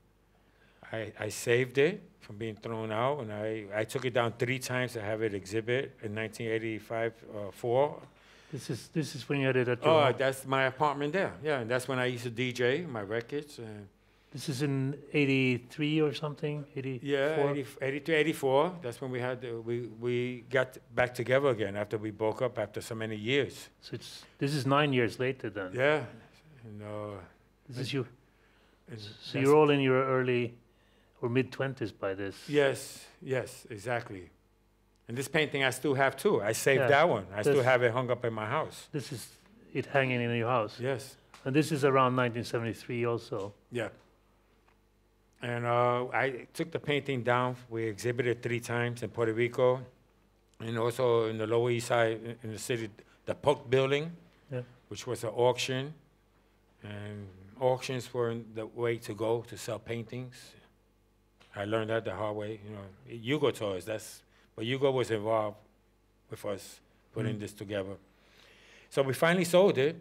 I, I saved it from being thrown out, and I, I took it down three times to have it exhibit in nineteen eighty-five, uh, four. This is this is when you had it at your Oh, home. that's my apartment there. Yeah, and that's when I used to D J my records. And This is in eighty-three or something, eighty-four? yeah, eighty, eighty-three, eighty-four. That's when we had the, we we got back together again after we broke up after so many years. So it's, this is nine years later then. Yeah, and, uh, This is you. and So that's- you're all in your early or mid-twenties by this. Yes, yes, exactly. And this painting I still have too. I saved Yeah, that one. I still this- have it hung up in my house. This is it hanging in your house. Yes. And this is around nineteen seventy-three also. Yeah. And uh, I took the painting down. We exhibited three times in Puerto Rico, and also in the Lower East Side in- in the city, the Polk Building, Yeah. which was an auction. And auctions were the way to go to sell paintings. I learned that the hard way. You know, Hugo told us that's, but Hugo was involved with us putting Mm. this together. So we finally sold it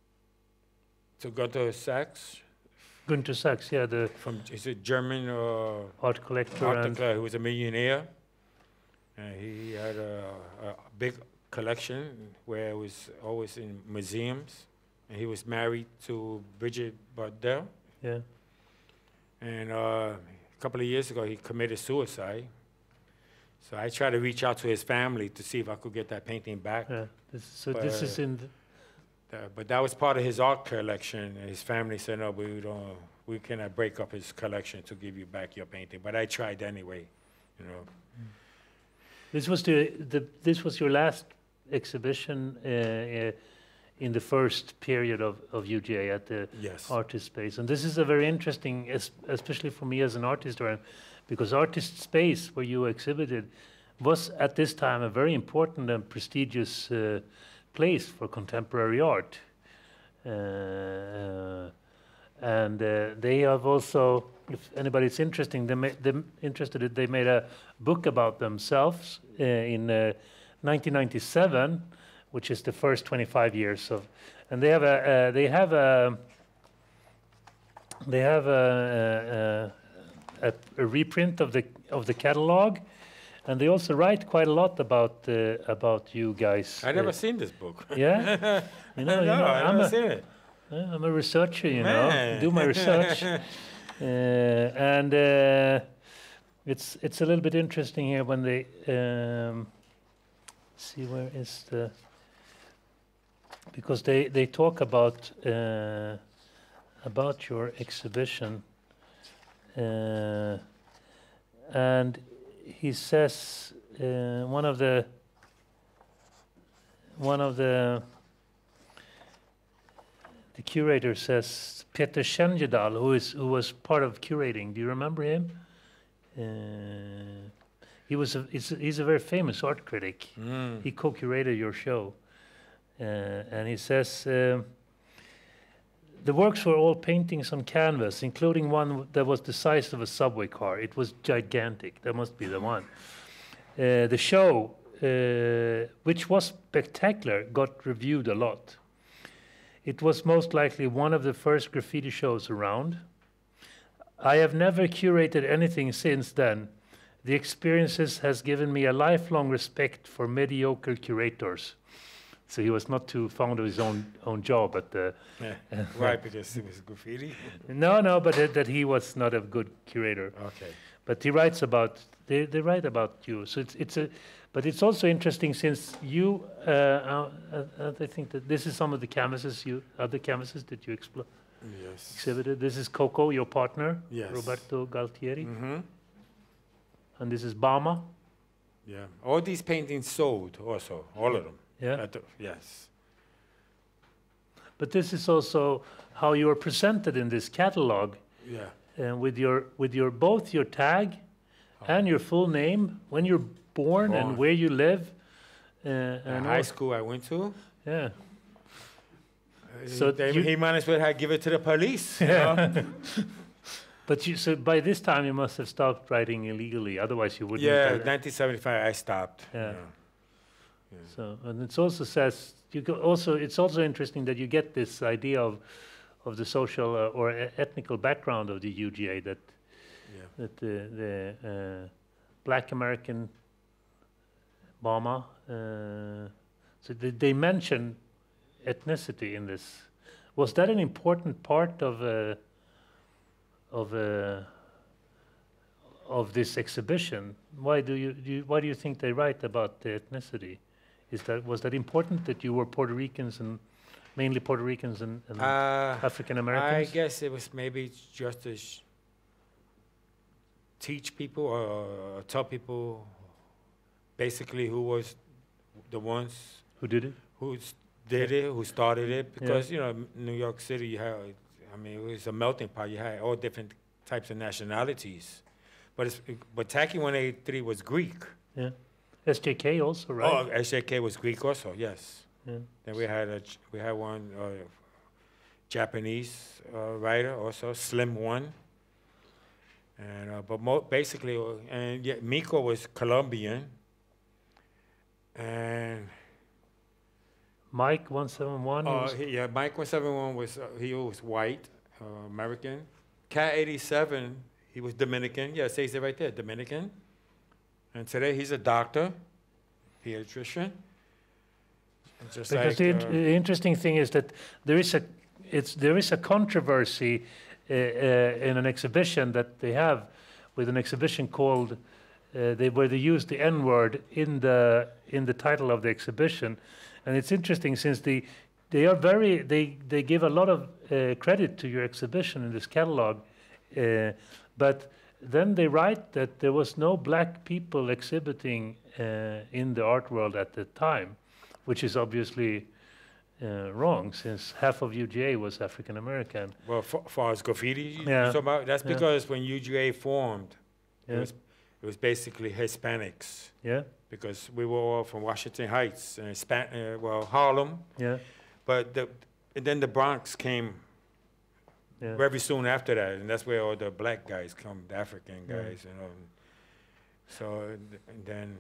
to Gunther Sachs. Günter Sachs, yeah, the From is it German uh, art collector art and collector who was a millionaire, and he had a, a big collection where it was always in museums. And he was married to Bridget Bardell, yeah. and uh, a couple of years ago he committed suicide. So I tried to reach out to his family to see if I could get that painting back. Yeah. This, so this is But- in the, Uh, but that was part of his art collection, and his family said, no, we don't, we cannot break up his collection to give you back your painting. But I tried anyway, you know. this was the, the this was your last exhibition uh, uh, in the first period of, of U G A at the Yes. artist space. And this is a very interesting, es- especially for me as an art historian, because artist space where you exhibited was at this time a very important and prestigious uh, place for contemporary art. Uh, uh, and uh, they have also, if anybody's interesting, they ma- them interested, they made a book about themselves uh, in uh, nineteen ninety-seven, which is the first twenty-five years of, and they have a uh, they have a they have a, a, a, a reprint of the of the catalog, and they also write quite a lot about uh, about you guys. I never uh, seen this book. Yeah, you know, no, you know, I I'm never a, seen it. uh, I'm a researcher, you Man. know, do my research, uh, and uh, it's it's a little bit interesting here when they um, see where is the because they they talk about uh, about your exhibition, uh, and he says uh, one of the one of the the curator says Peter Schenjedal, who is who was part of curating. Do you remember him? Uh, he was a, he's, a, he's a very famous art critic. Mm. He co-curated your show, uh, and he says uh, the works were all paintings on canvas, including one that was the size of a subway car. It was gigantic. That must be the one. Uh, the show, uh, which was spectacular, got reviewed a lot. It was most likely one of the first graffiti shows around. I have never curated anything since then. The experiences has given me a lifelong respect for mediocre curators. So he was not too fond of his own own job, but uh, Yeah. Why? Because it was graffiti? no, no, but uh, that he was not a good curator. Okay. But he writes about they they write about you. So it's it's a, but it's also interesting since you. Uh, uh, uh, I think that this is some of the canvases you other canvases that you explo- Yes. exhibited. This is Coco, your partner, Yes. Roberto Galtieri, Mm-hmm. and this is Bama. Yeah. All these paintings sold also, all of them. Yeah. At the- yes. But this is also how you are presented in this catalog, Yeah. uh, with your with your both your tag and your full name, when you're born, and Born. where you live. Uh, The and high all- school I went to, yeah. uh, So he, they, you- he might as well have give it to the police. you know? But you, so by this time you must have stopped writing illegally. Otherwise, you wouldn't. Yeah, have done it. nineteen seventy-five I stopped. Yeah. Yeah. So, and it also says you go also. It's also interesting that you get this idea of, of the social uh, or e- ethnical background of the U G A. That Yeah. that the the uh, Black American Bama. Uh, so they, they mention ethnicity in this. Was that an important part of uh, of uh, of this exhibition? Why do you, do you why do you think they write about the ethnicity? Is that was that important that you were Puerto Ricans and mainly Puerto Ricans and, and Uh, African I Americans? guess it was maybe just to sh- teach people or, or tell people basically who was the ones Who did it? who s- did it, who started it, because you know M- New York City, you have, I mean, it was a melting pot. You had all different types of nationalities, but it's, but Tacky one eighty-three was Greek. Yeah. S J K also, right? Oh, S J K was Greek also. Yes. Yeah. Then we had a J- we had one uh, Japanese uh, writer also, Slim One. And uh, but mo- basically, uh, and yeah, Miko was Colombian. And Mike one seven one. uh, he, yeah, Mike one seven one was uh, he was white, uh, American. Cat eighty-seven, he was Dominican. Yeah, it says it right there, Dominican. And today he's a doctor, pediatrician. And just Because like, the, int- uh, the interesting thing is that there is a it's there is a controversy uh, uh, in an exhibition that they have with an exhibition called uh, they where they use the N word in the in the title of the exhibition, and it's interesting since the they are very they they give a lot of uh, credit to your exhibition in this catalog, uh, but then they write that there was no black people exhibiting uh, in the art world at the time, which is obviously uh, wrong since half of U G A was African American. Well, for, far as graffiti, you Yeah. talking about, that's Yeah. because when U G A formed, Yeah. it was it was basically Hispanics Yeah, because we were all from Washington Heights and Hispan- uh, well Harlem, yeah, but the, and then the Bronx came yeah. very soon after that, and that's where all the black guys come, the African Yeah. guys, you know. So th- and then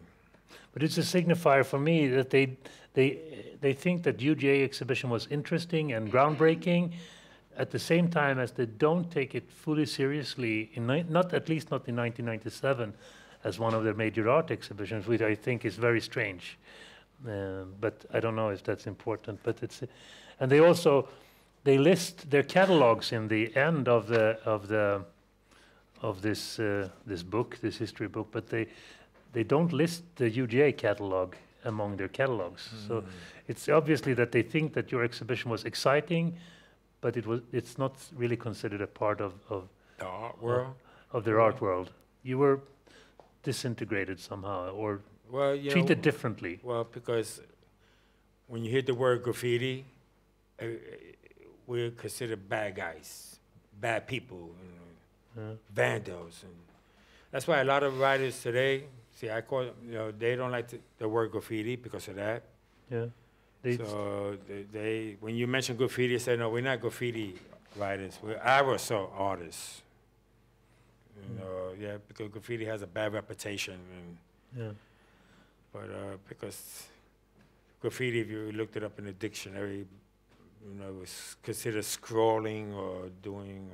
But it's a signifier for me that they they they think that U G A exhibition was interesting and groundbreaking, at the same time as they don't take it fully seriously. In ni- not at least not in nineteen ninety-seven, as one of their major art exhibitions, which I think is very strange. Um, but I don't know if that's important. But it's, and they also they list their catalogs in the end of the of the of this uh, this book, this history book. But they they don't list the U G A catalog among their catalogs. Mm. So it's obviously that they think that your exhibition was exciting, but it was it's not really considered a part of of the art world of, of their art world. You were disintegrated somehow, or well, you treated know, differently. Well, because when you hear the word graffiti, uh, we're considered bad guys, bad people, you know, yeah. vandals, and that's why a lot of writers today, see, I call, you know, they don't like to, the word graffiti because of that. Yeah. They so they, they, when you mention graffiti, they say, no, we're not graffiti writers, we're aerosol artists. You mm. know, yeah, because graffiti has a bad reputation, and yeah. But uh, because graffiti, if you looked it up in the dictionary, you know, it was considered scrawling or doing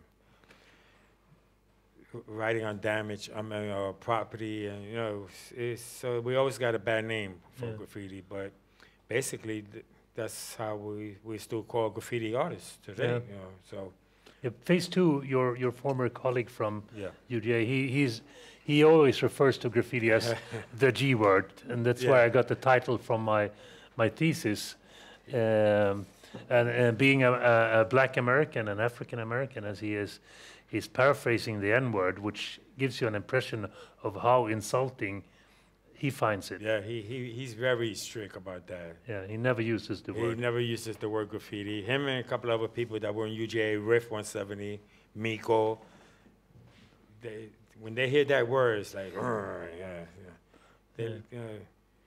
or writing on damage, I mean, uh, property, and you know, it's, so we always got a bad name for yeah. graffiti. But basically, th that's how we we still call graffiti artists today. Yeah. You know, so. Yeah, phase two, your your former colleague from yeah. U G A, he he's. He always refers to graffiti as the G word, and that's yeah. why I got the title from my my thesis. Um, and, and being a, a, a Black American, an African American as he is, he's paraphrasing the N word, which gives you an impression of how insulting he finds it. Yeah, he, he he's very strict about that. Yeah, he never uses the he word. He never uses the word graffiti. Him and a couple other people that were in U G A, Riff one seventy, Miko, they. When they hear that word, it's like, yeah, yeah. They, yeah. You know,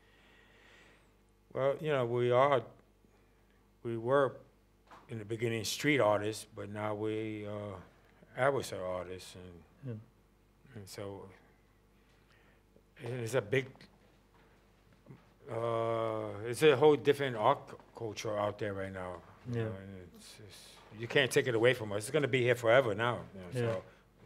well, you know, we are, we were in the beginning street artists, but now we uh, aerosol artists, and yeah. and so it's a big, uh, it's a whole different art culture out there right now. Yeah. You know, and it's, it's, you can't take it away from us. It's going to be here forever now. You know, yeah. So,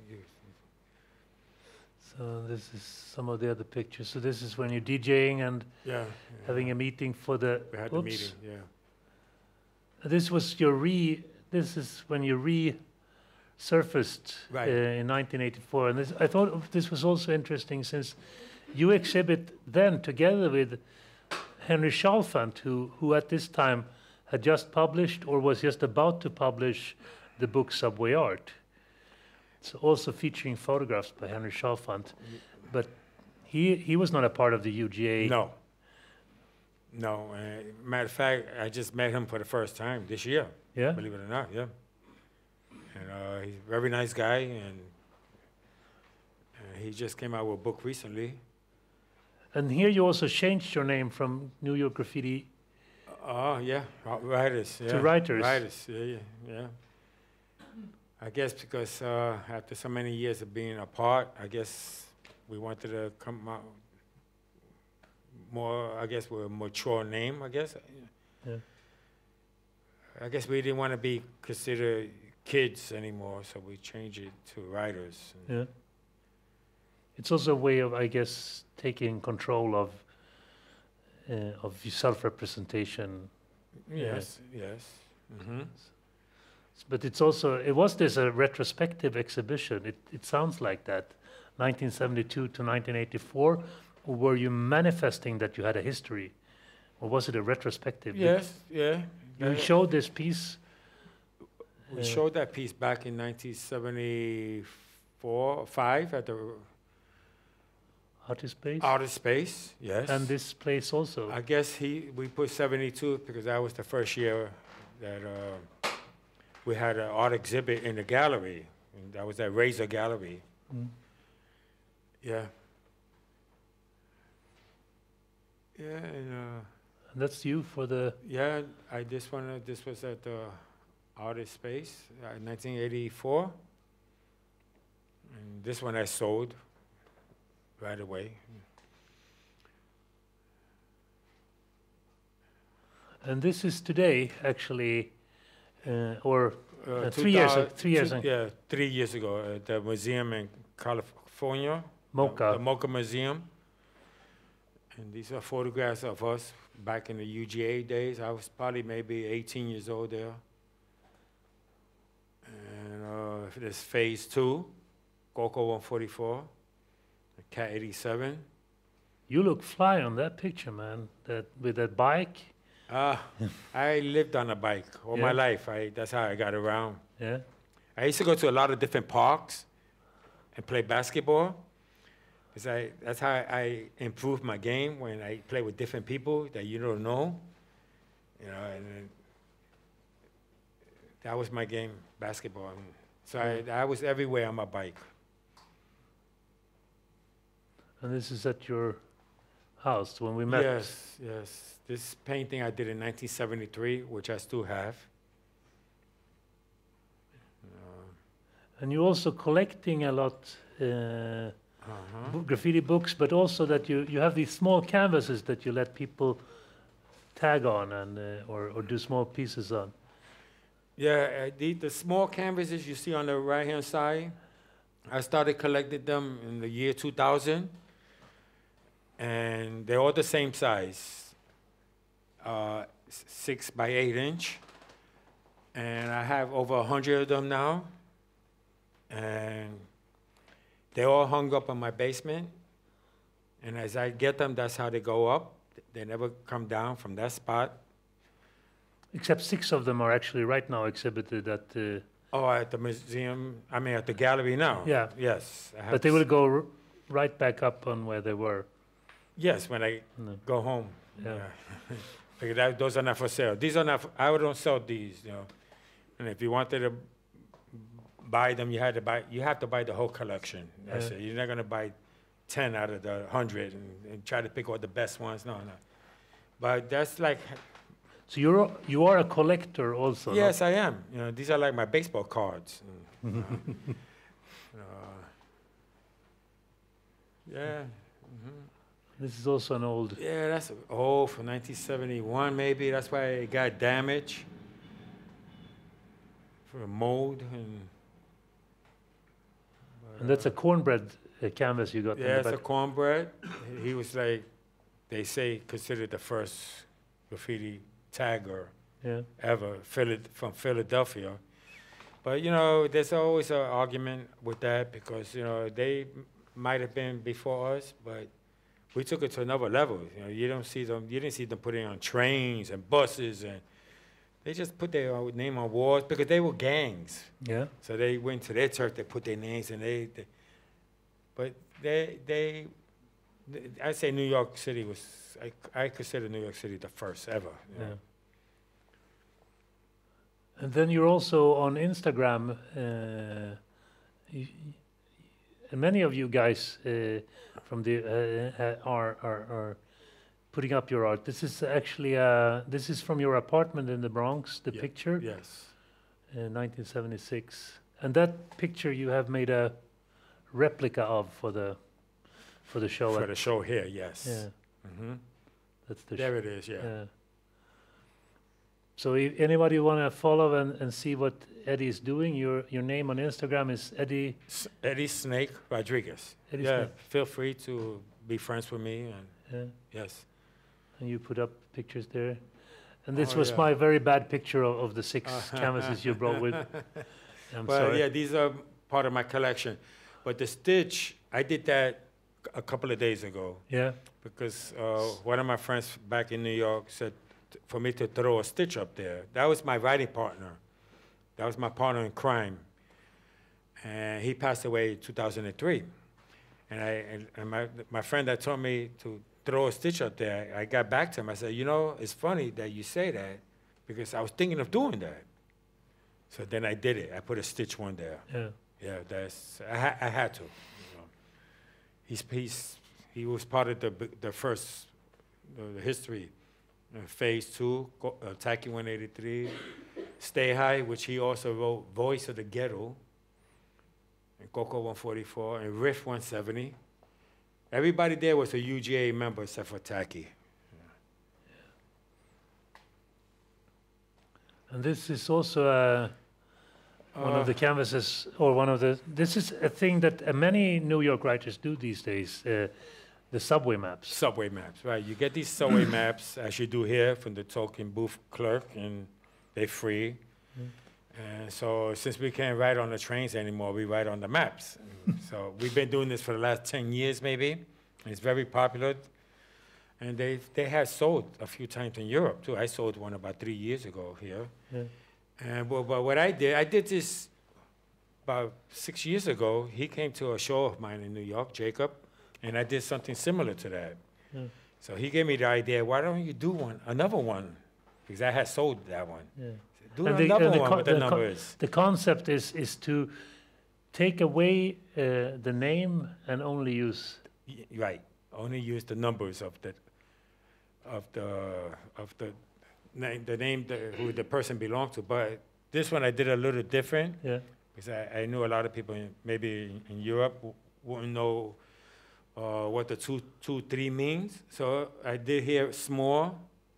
So this is some of the other pictures. So this is when you're DJing and yeah, yeah. having a meeting for the. We had oops. the meeting, yeah. This was your re. This is when you resurfaced right. uh, in nineteen eighty-four, and this, I thought this was also interesting since you exhibit then together with Henry Chalfant, who who at this time had just published or was just about to publish the book Subway Art. It's also featuring photographs by Henry Chalfant, but he he was not a part of the U G A. No. No. Uh, matter of fact, I just met him for the first time this year. Yeah. Believe it or not, yeah. And uh, he's a very nice guy, and uh, he just came out with a book recently. And here you also changed your name from New York Graffiti. Oh uh, yeah, uh, writers. Yeah. To writers. Writers. Yeah, yeah, yeah. I guess because uh, after so many years of being apart, I guess we wanted to come out more, I guess, with a mature name, I guess. Yeah. I guess we didn't want to be considered kids anymore, so we changed it to writers. Yeah. It's also a way of, I guess, taking control of uh, of self-representation. Yes, yeah. yes. Mm-hmm. But it's also, it was this a retrospective exhibition? It, it sounds like that, nineteen seventy-two to nineteen eighty-four, or were you manifesting that you had a history? Or was it a retrospective? Yes, yeah. You uh, showed this piece? We uh, showed that piece back in nineteen seventy-four, five at the Artist Space? Artist Space, yes. And this place also? I guess he we put seventy-two because that was the first year that uh, we had an art exhibit in the gallery. And that was at Razor Gallery. Mm. Yeah. Yeah, and, uh, and that's you for the... Yeah, I this one, uh, this was at the Artist Space uh, in nineteen eighty-four. And this one I sold right away. And this is today, actually, uh, or Uh, uh, three years, two ag- thou- three years two- ago. Yeah, three years ago at the museum in California. Mocha. The, the Mocha Museum. And these are photographs of us back in the U G A days. I was probably maybe eighteen years old there. And uh, this phase two, Coco one forty-four, Cat eighty-seven. You look fly on that picture, man. That with that bike. Uh, I lived on a bike all my Yeah. life. I, that's how I got around. Yeah. I used to go to a lot of different parks and play basketball. 'Cause I, that's how I improved my game, when I play with different people that you don't know. You know, and then that was my game, basketball. And so I, I was everywhere on my bike. And this is at your house when we met. Yes, yes. This painting I did in nineteen seventy-three, which I still have. Uh, And you're also collecting a lot. Uh, uh-huh. bo- graffiti books, but also that you, you have these small canvases that you let people tag on and uh, or, or do small pieces on. Yeah, uh, the, the small canvases you see on the right-hand side, I started collecting them in the year two thousand, and they're all the same size, uh, s- six by eight inch, and I have over a hundred of them now, and they're all hung up in my basement, and as I get them, that's how they go up. They never come down from that spot. Except six of them are actually right now exhibited at. Uh, Oh, at the museum, I mean, at the gallery now? Yeah. Yes. I have but they s- will go r- right back up on where they were. Yes, when I No. go home. Yeah. Because that, those are not for sale. These are not, for, I don't sell these, you know. And if you wanted to buy them, you had to buy, you have to buy the whole collection. That's Yeah. it. You're not gonna buy ten out of the hundred and, and try to pick out the best ones, no, no. But that's like, So you're a- you are a collector also. no? yes, I am. You know, these are like my baseball cards. And, uh, uh, yeah. mhm. This is also an old. Yeah, that's old, from nineteen seventy-one maybe. That's why it got damaged for mold and. And that's a cornbread uh, canvas you got. in Yeah, the it's a back. cornbread. He was like, they say, considered the first graffiti tagger Yeah. ever Phila- from Philadelphia. But you know, there's always an argument with that, because you know they m- might have been before us, but we took it to another level. You know, you don't see them, you didn't see them putting on trains and buses, and they just put their own name on walls because they were gangs. Yeah. So they went to their church, they put their names, and they, they but they, they, th- I say New York City was, I, I consider New York City the first ever. you know. Yeah. And then you're also on Instagram. Uh, y- y- and many of you guys uh, from the uh, uh, are, are are putting up your art. This is actually uh, this is from your apartment in the Bronx. The Yeah, picture, Yes. uh, nineteen seventy-six, and that picture you have made a replica of for the for the show. For at- the show here, yes. yeah, hmm that's the. There it is, yeah. Yeah. So if anybody want to follow and, and see what Eddie is doing, your your name on Instagram is Eddie. S- Eddie Snake Rodriguez. Eddie yeah, Snake. feel free to be friends with me, and Yeah, yes. and you put up pictures there. And this Oh, was yeah. my very bad picture of, of the six Uh, canvases you brought with. I'm But sorry. yeah, these are part of my collection. But the stitch, I did that a couple of days ago, Yeah. because uh, one of my friends back in New York said t- for me to throw a stitch up there. That was my writing partner. That was my partner in crime. And he passed away in two thousand three. And, I, and, and my, my friend that told me to throw a stitch up there, I got back to him. I said, you know, it's funny that you say that, because I was thinking of doing that. So then I did it. I put a stitch one there. Yeah. Yeah, that's, I, ha- I had to. You know. He's, he's, he was part of the, b- the first, the, the history, uh, phase two, Go- uh, Tacky one eighty-three, Stay High, which he also wrote Voice of the Ghetto, and Coco one forty-four, and Riff one seventy. Everybody there was a U G A member except for Tacky. And this is also uh, one Uh, of the canvases, or one of the. This is a thing that uh, many New York writers do these days. Uh, the subway maps. Subway maps, right? You get these subway maps, as you do here, from the token booth clerk, and they're free. Mm. And so, since we can't write on the trains anymore, we write on the maps. So we've been doing this for the last ten years, maybe. And it's very popular. And they they have sold a few times in Europe too. I sold one about three years ago here. Yeah. And well, but what I did, I did this about six years ago. He came to a show of mine in New York, Jacob, and I did something similar to that. Yeah. So he gave me the idea, why don't you do one, another one? Because I had sold that one. Yeah. Do And the- another and the one co- with the the co- numbers. The concept is is to take away uh, the name and only use. Y- Right, only use the numbers of the, of the, of the name, the name that, who the person belonged to. But this one I did a little different, Yeah. because I, I knew a lot of people in, maybe in, in Europe w- wouldn't know uh, what the two, two, three means. So I did here small,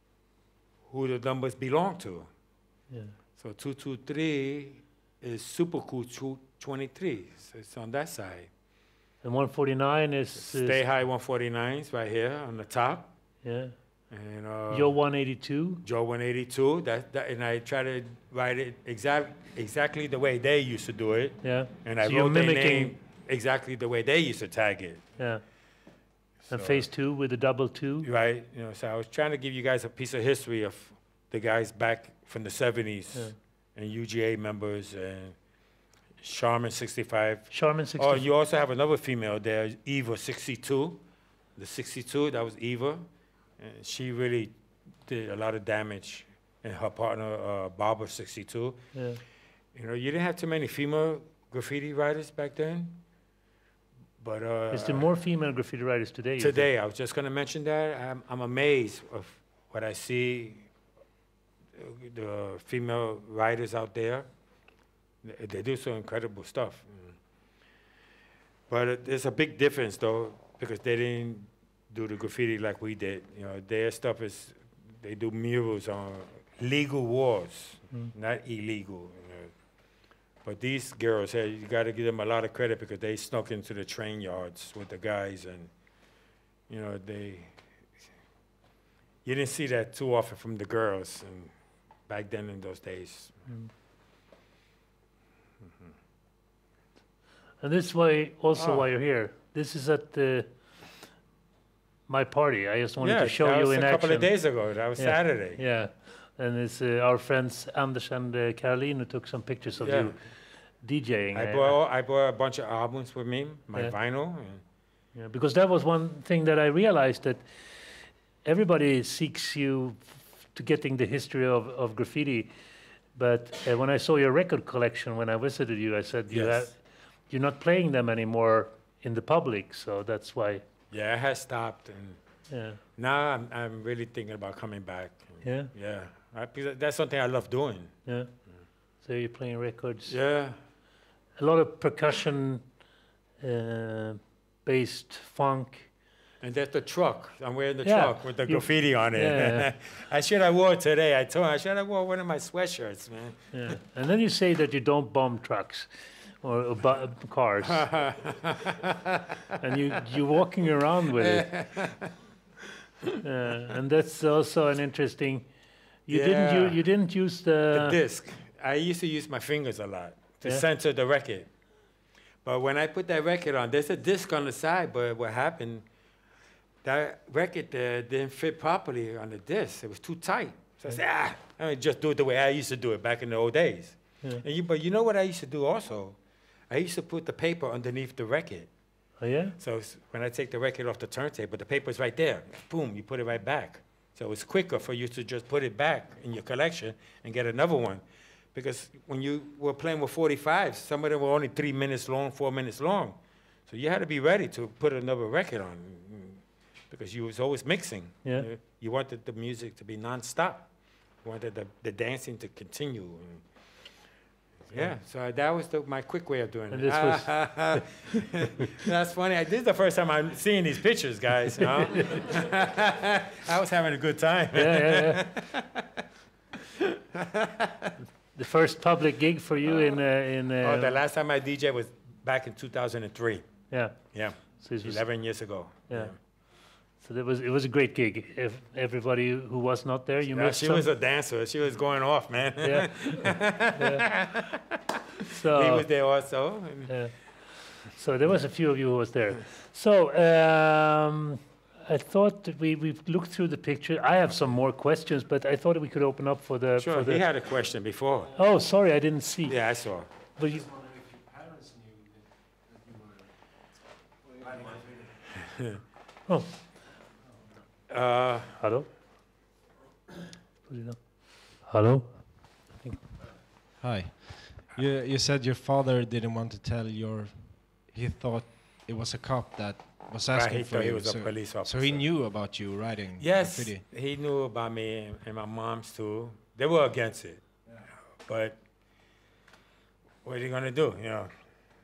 who the numbers belong to. Yeah. So two two three is super cool two twenty-three. So it's on that side. And one forty-nine is. Stay is High one forty-nines right here on the top. yeah. And uh, Yo one eighty-two. Joe one eighty-two. That, that and I try to write it exact exactly the way they used to do it. Yeah. And I So you're wrote their mimicking- name exactly the way they used to tag it. Yeah. And So- phase two with the double two. Right. You know, so I was trying to give you guys a piece of history of the guys back from the seventies Yeah. and U G A members and Charmin sixty-five. Charmin Oh, sixty-five. you also have another female there, Eva sixty-two. The sixty-two, that was Eva. And she really did a lot of damage. And her partner, uh, Barbara sixty-two. Yeah. You know, you didn't have too many female graffiti writers back then. But uh, Is there more female graffiti writers today? you think? today, I was just going to mention that. I'm, I'm amazed of what I see, uh, the female writers out there. They, they do some incredible stuff. Mm. But uh, there's a big difference, though, because they didn't do the graffiti like we did. You know, their stuff is, they do murals on legal walls, Mm. not illegal. You know. But these girls, hey, you got to give them a lot of credit because they snuck into the train yards with the guys, and you know they. You didn't see that too often from the girls, and back then in those days. Mm. And this is why, also Oh. why you're here. This is at the, my party. I just wanted yeah, to show that you was in a couple action. of days ago. That was Yeah. Saturday. Yeah, and it's uh, our friends Anders and uh, Caroline who took some pictures of Yeah. you DJing. I uh, brought I brought a bunch of albums with me, my Yeah. vinyl. And Yeah, because that was one thing that I realized, that everybody seeks you f- to getting the history of, of graffiti. But uh, when I saw your record collection when I visited you, I said you Yes. have, you're not playing them anymore in the public, so that's why. yeah, I had stopped, and Yeah, now I'm I'm really thinking about coming back. yeah, Yeah, I, because that's something I love doing. yeah. So you're playing records. Yeah, A lot of percussion uh, based funk. and there's the truck. I'm wearing the Yeah, truck with the you- graffiti on it. Yeah. I should have wore it today. I told him I should have wore one of my sweatshirts, man. Yeah. And then you say that you don't bomb trucks or, or bu- cars, and you you're walking around with it. Uh, and that's also an interesting. You didn't Yeah. you, you didn't use the, The disc. I used to use my fingers a lot to Yeah. center the record. But when I put that record on, there's a disc on the side, but what happened, that record there didn't fit properly on the disc. It was too tight. So I said, ah, I mean, just do it the way I used to do it back in the old days. Yeah. And you, but you know what I used to do also? I used to put the paper underneath the record. Oh yeah. So s- when I take the record off the turntable, the paper's right there. Boom, you put it right back. So it's quicker for you to just put it back in your collection and get another one. Because when you were playing with forty-fives, some of them were only three minutes long, four minutes long. So you had to be ready to put another record on mm, because you was always mixing. Yeah. You, you wanted the music to be nonstop. You wanted the, the dancing to continue. And yeah, so that was the, my quick way of doing And it. this was- That's funny. I, this is the first time I'm seeing these pictures, guys. You know? I was having a good time. Yeah, yeah, yeah. The first public gig for you in uh, in. Uh, Oh, the last time I D J was back in two thousand three. Yeah. Yeah, So it was, eleven years ago. yeah. So that was it was a great gig. If everybody who was not there, you Yeah, missed she some. was a dancer. She was going off, man. Yeah. Yeah. So. He was there also. Yeah. So there was a few of you who was there. So um, I thought that we we looked through the picture. I have some more questions, but I thought we could open up for the. Sure, for the he had a question before. Oh, sorry, I didn't see. Yeah, I saw. But you, oh, Uh, hello. Put it up. Hello. Hi. You you said your father didn't want to tell your. He thought it was a cop that was right, asking he for thought you. he was so, a police officer. so he knew about you writing Yes, graffiti. he knew about me and, and my mom's too. They were against it, but what are you gonna do? You know,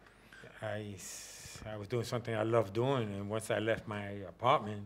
I s- I was doing something I loved doing, and once I left my apartment,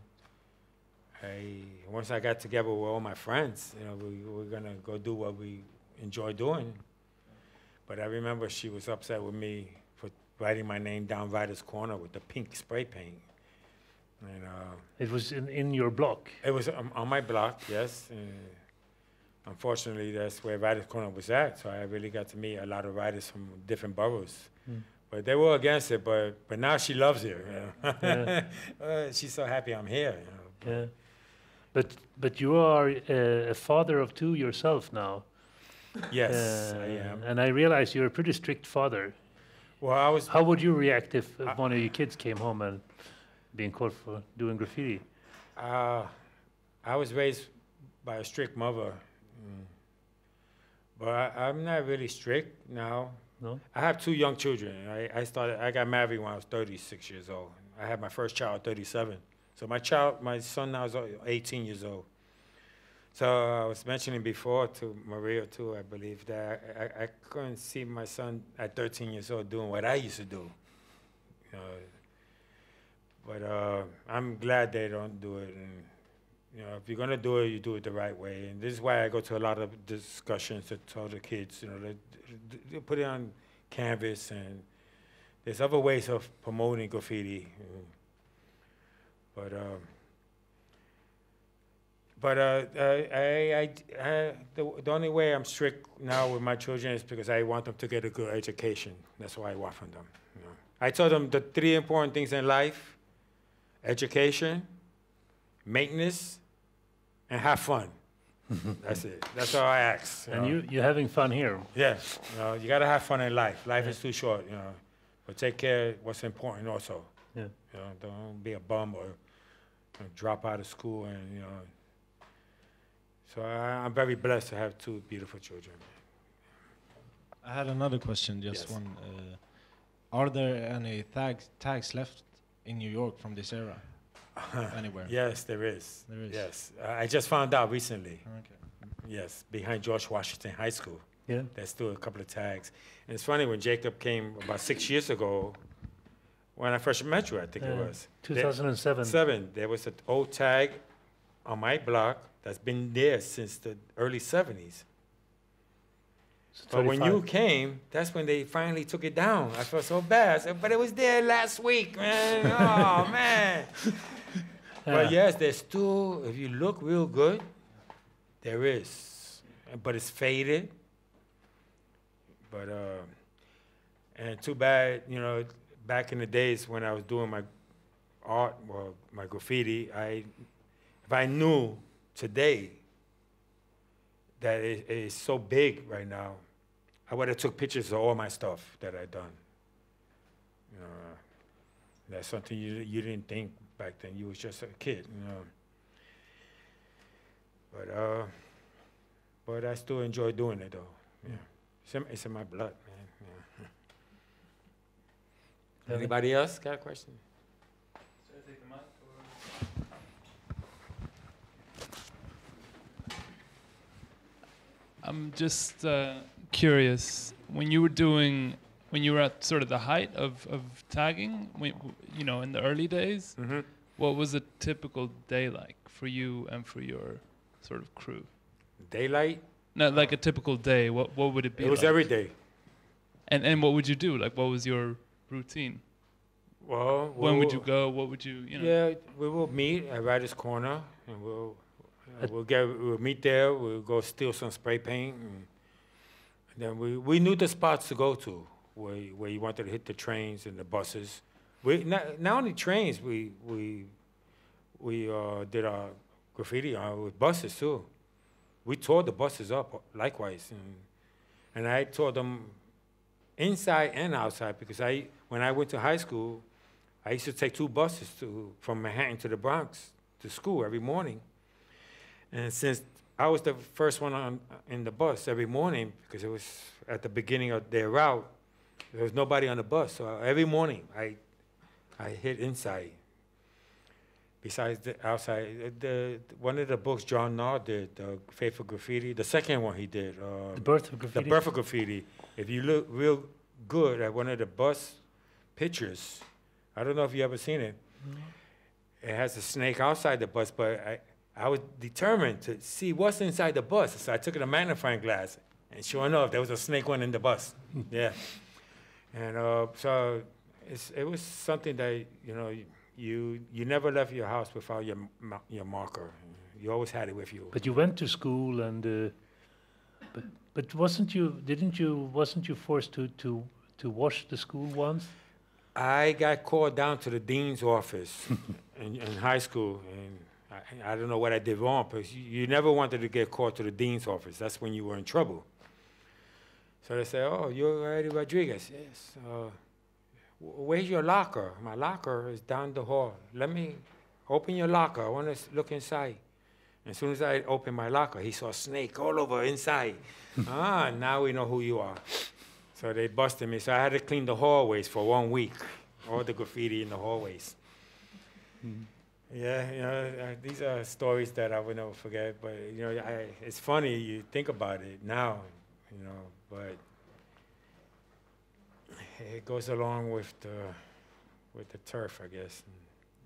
I once I got together with all my friends, you know, we were gonna go do what we enjoy doing. But I remember she was upset with me for writing my name down Writer's Corner with the pink spray paint. And uh, It was in, in your block. it was on, on my block, yes. Uh, unfortunately, that's where Writer's Corner was at, so I really got to meet a lot of writers from different boroughs. Mm. But they were against it, but, but now she loves it. You know? Yeah. uh, she's so happy I'm here. You know? Yeah. But but you are uh, a father of two yourself now. Yes, Uh, I am. And I realize you're a pretty strict father. Well, I was How would you react if uh, I- one of your kids came home and being caught for doing graffiti? Uh, I was raised by a strict mother, mm. but I, I'm not really strict now. No? I have two young children. I, I started. I got married when I was thirty-six years old. I had my first child at thirty-seven. So my child, my son now is eighteen years old. So I was mentioning before to Maria too, I believe that I, I, I couldn't see my son at thirteen years old doing what I used to do. You know, but uh, I'm glad they don't do it. And you know, if you're gonna do it, you do it the right way. And this is why I go to a lot of discussions to tell the kids, you know, they, they put it on canvas, and there's other ways of promoting graffiti. But um, but uh, I, I, I, the, the only way I'm strict now with my children is because I want them to get a good education. That's what I want from them. You know. I told them the three important things in life: education, maintenance, and have fun. That's it. That's all I ask. You And know. you, you're having fun here. Yeah, you know, you gotta have fun in life. Life Yeah. is too short, you know. But take care of what's important also. Yeah. You know, don't be a bum or you know, drop out of school, and you know. So I, I'm very blessed to have two beautiful children. I had another question, just Yes. one. Uh, are there any tags tags left in New York from this era? Anywhere? Yes, there is. There is. Yes, uh, I just found out recently. Okay. Yes, behind George Washington High School, Yeah. there's still a couple of tags. And it's funny, when Jacob came about six years ago, when I first met you, I think it Uh, was. two thousand seven. Seven, there was an old tag on my block that's been there since the early seventies. So But when you thirty-five. came, that's when they finally took it down. I felt so bad. I said, but it was there last week, man. Oh, man. But Yeah. yes, there's still, if you look real good, there is. But it's faded. But, uh, and too bad, you know, back in the days when I was doing my art or my graffiti, I, if I knew today that it is so big right now, I would have took pictures of all my stuff that I done. You know, uh, that's something you you didn't think back then. You was just a kid, you know. But uh, but I still enjoy doing it though. Yeah, it's in, it's in my blood, man. Yeah. Yeah. Anybody else got a question? I'm just uh, curious, when you were doing, when you were at sort of the height of, of tagging, when, you know, in the early days, Mm-hmm. what was a typical day like for you and for your sort of crew? Daylight. No, like a typical day. What what would it be? It was like? every day. And and what would you do? Like, what was your routine? Well, When would we'll- you go? What would you, you know? Yeah, we will meet at Writer's Corner, and we'll uh, we'll get we'll meet there. We'll go steal some spray paint, and then we we knew the spots to go to where where you wanted to hit the trains and the buses. We not, not only trains. We we we uh, did our graffiti on with buses too. We tore the buses up likewise, and and I tore them inside and outside because I when I went to high school. I used to take two buses to, from Manhattan to the Bronx to school every morning. And since I was the first one on, in the bus every morning, because it was at the beginning of their route, there was nobody on the bus. So every morning I, I hit inside. Besides the outside, the, the one of the books John Nahr did, uh, Faithful Graffiti, the second one he did, uh, The Birth of Graffiti. The Birth of Graffiti. If you look real good at one of the bus pictures, I don't know if you ever seen it. Mm-hmm. It has a snake outside the bus, but I, I was determined to see what's inside the bus. So I took a magnifying glass, and sure enough, there was a snake one in the bus. Yeah. And uh, so it's, it was something that, you know, you you never left your house without your ma your marker. You always had it with you. But you went to school, and uh, but, but wasn't you? Didn't you? Wasn't you forced to to to wash the school once? I got called down to the dean's office in, in high school, and I, I don't know what I did wrong, but you, you never wanted to get called to the dean's office. That's when you were in trouble. So they say, "Oh, you're Eddie Rodriguez." Yes. Uh, where's your locker? My locker is down the hall. Let me open your locker. I want to look inside. And as soon as I opened my locker, he saw a snake all over inside. Ah, now we know who you are. So they busted me. So I had to clean the hallways for one week, all the graffiti in the hallways. Mm. Yeah, you know, uh, these are stories that I will never forget. But you know, I, it's funny you think about it now, you know. But it goes along with the with the turf, I guess. And,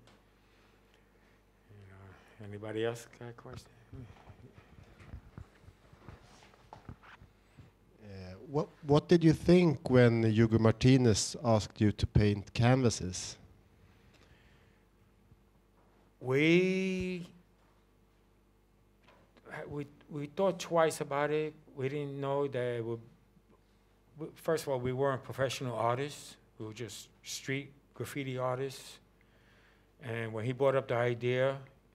you know, anybody else got a question? What What did you think when Hugo Martinez asked you to paint canvases? We we we thought twice about it. We didn't know that it would. First of all, we weren't professional artists. We were just street graffiti artists. And when he brought up the idea,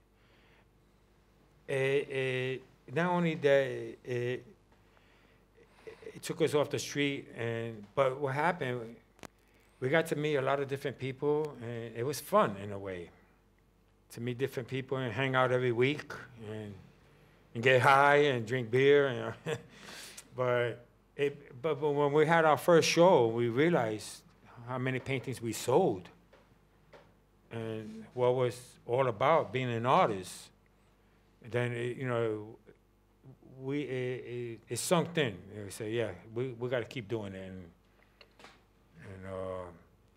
it, it not only that it. It took us off the street, and but what happened, we got to meet a lot of different people, and it was fun in a way to meet different people and hang out every week and and get high and drink beer. And but it but, but when we had our first show, we realized how many paintings we sold and what was all about being an artist. And then it, you know. We it, it, it sunk in. We say, yeah, we we got to keep doing it, and and uh,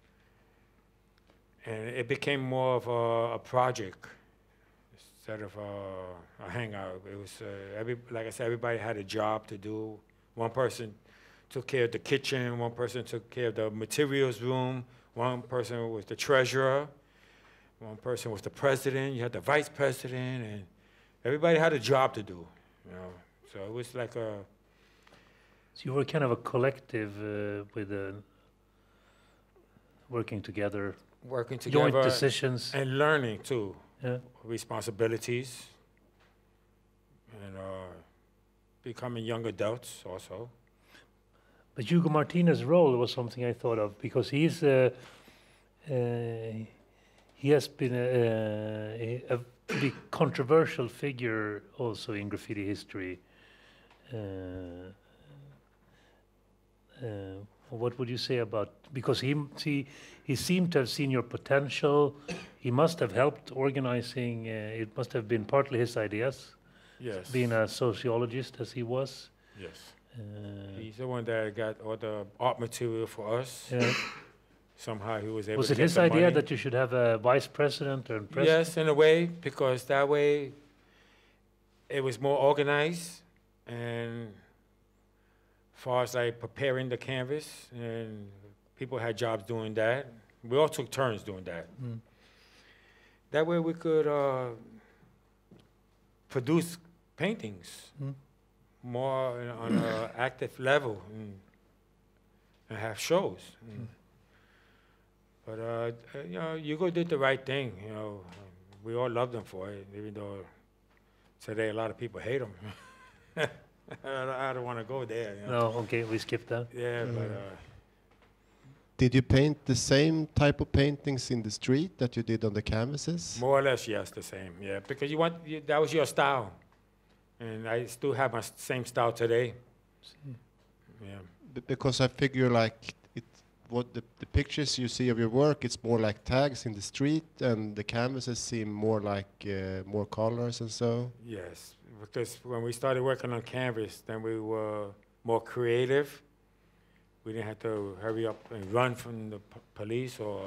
and it became more of a, a project instead of a, a hangout. It was uh, every like I said, everybody had a job to do. One person took care of the kitchen. One person took care of the materials room. One person was the treasurer. One person was the president. You had the vice president, and everybody had a job to do. You know. So it was like a. So you were kind of a collective uh, with uh, working together, working together, joint decisions, and learning too. Yeah. Responsibilities, and uh, becoming young adults also. But Hugo Martinez's role was something I thought of because he's uh, uh, he has been a, a, a pretty controversial figure also in graffiti history. Uh, uh, what would you say about, because he, he he seemed to have seen your potential. He must have helped organizing. Uh, it must have been partly his ideas. Yes. Being a sociologist as he was. Yes. Uh, He's the one that got all the art material for us. Yeah. Somehow he was able. Was to it get his the idea money. that you should have a vice president or president? Yes, in a way, because that way it was more organized, and far as like preparing the canvas, and people had jobs doing that. We all took turns doing that. Mm. That way we could uh, produce paintings Mm. more in- on an active level and, and have shows. Mm. But uh, you know, Hugo did the right thing. You know, we all loved him for it, even though today a lot of people hate him. I don't, I don't want to go there. You know? No, okay, we skip that. Yeah, but uh, Did you paint the same type of paintings in the street that you did on the canvases? more or less, yes, the same. Yeah, because you want you, that was your style, and I still have my s- same style today. Yeah. B- because I figure like it, what the, the pictures you see of your work, it's more like tags in the street, and the canvases seem more like uh, more colors and so. Yes, because when we started working on canvas, then we were more creative. We didn't have to hurry up and run from the p- police, or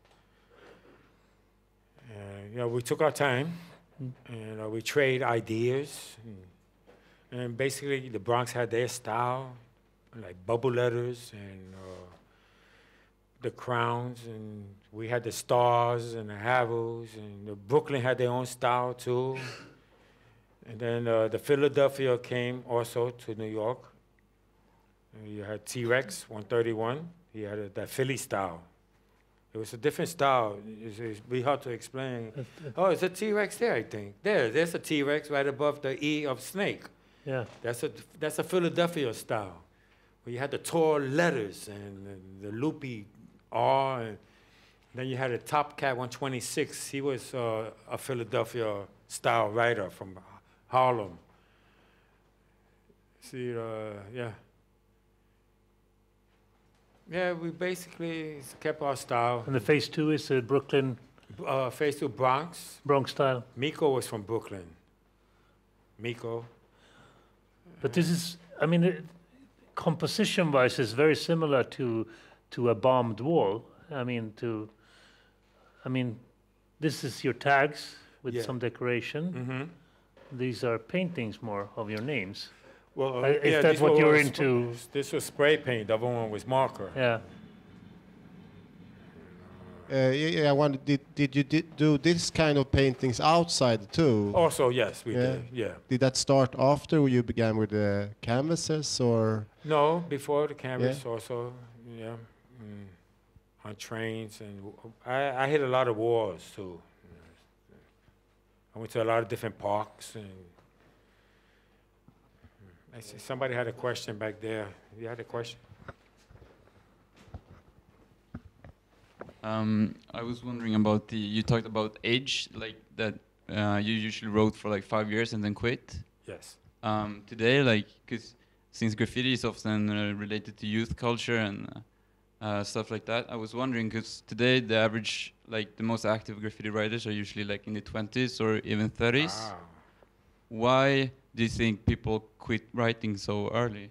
uh, you know, we took our time, Mm. and uh, we trade ideas, and, and basically the Bronx had their style, like bubble letters and uh, the crowns, and we had the stars and the havels, and the Brooklyn had their own style too. And then uh, the Philadelphia came also to New York. And you had T-Rex one thirty-one. He had a, that Philly style. It was a different style. It's, it's be hard to explain. Uh, uh, Oh, it's a T-Rex there, I think. There, there's a T-Rex right above the E of snake. Yeah, That's a that's a Philadelphia style, where you had the tall letters and, and the loopy R. And then you had a Top Cat one twenty-six. He was uh, a Philadelphia style writer from Harlem. See, uh, yeah. Yeah, we basically kept our style. and the phase two is uh, Brooklyn, Uh, face to Bronx. Bronx style. Miko was from Brooklyn. Miko. But this is, I mean, it, composition-wise, is very similar to to a bombed wall. I mean, to, I mean, this is your tags with Yeah. some decoration. Mm-hmm. These are paintings more of your names. Well, Uh, is that this what one you're was- into? This was spray paint. The other one was marker. Yeah. Uh, yeah, yeah, I wonder, did, did you di- do this kind of paintings outside too? Also, yes, we Yeah. did. Yeah. Did that start after you began with the canvases, or? No, before the canvas also. Yeah. Mm. On trains, and w- I, I hit a lot of walls too. I went to a lot of different parks, and I see somebody had a question back there. You had a question? Um, I was wondering about the, you talked about age, like that uh, you usually wrote for like five years and then quit. Yes. Um, today, like, because since graffiti is often uh, related to youth culture and uh, uh, stuff like that, I was wondering, because today the average, like the most active graffiti writers are usually like in the twenties or even thirties. Ah. Why do you think people quit writing so early?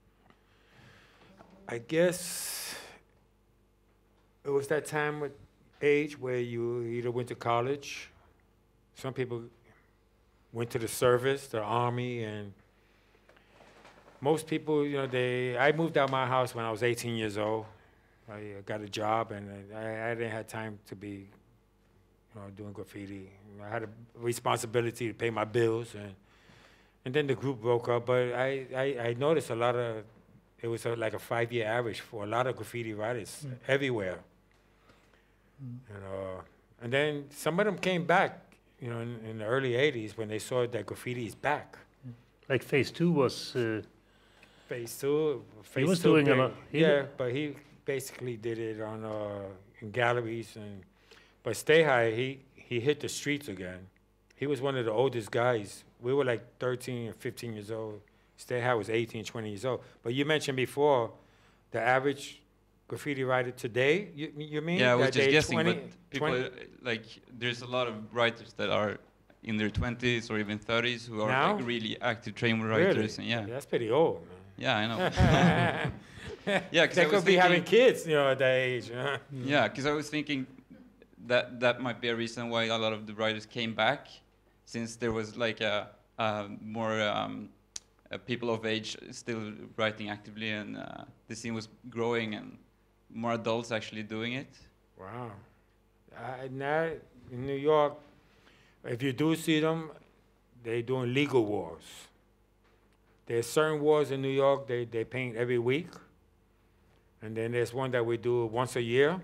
I guess it was that time with age where you either went to college, some people went to the service, the army, and most people, you know, they. I moved out my house when I was eighteen years old. I uh, got a job, and I, I didn't have time to be, you know, doing graffiti. I had a responsibility to pay my bills, and and then the group broke up. But I, I, I noticed a lot of, it was a, like a five-year average for a lot of graffiti writers Mm. everywhere. Mm. You know, and then some of them came back, you know, in, in the early eighties when they saw that graffiti is back. Like phase two was, uh, Phase two, phase was two doing a big- lot- he Yeah, did- but he basically did it on uh, in galleries, and but Stay High, he he hit the streets again. He was one of the oldest guys. We were like thirteen or fifteen years old. Stay High was eighteen, twenty years old. But you mentioned before, the average graffiti writer today. You you mean? Yeah, I was that just they guessing, twenty, but people, twenty uh, like, there's a lot of writers that are in their twenties or even thirties who are Now? like really active train really? writers. And yeah, That's pretty old, man. yeah, I know. Yeah, 'cause I they was could be having thinking- kids, you know, at that age. Huh? Yeah, because I was thinking that that might be a reason why a lot of the writers came back, since there was like a, a more um, uh, people of age still writing actively, and uh, the scene was growing, and more adults actually doing it. Wow. I, now in New York, if you do see them, they're doing legal wars. There's certain wars in New York they, they paint every week. And then there's one that we do once a year.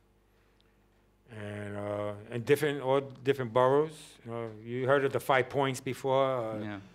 And uh, in different, all different boroughs. You know, you heard of the Five Points before. Uh, Yeah.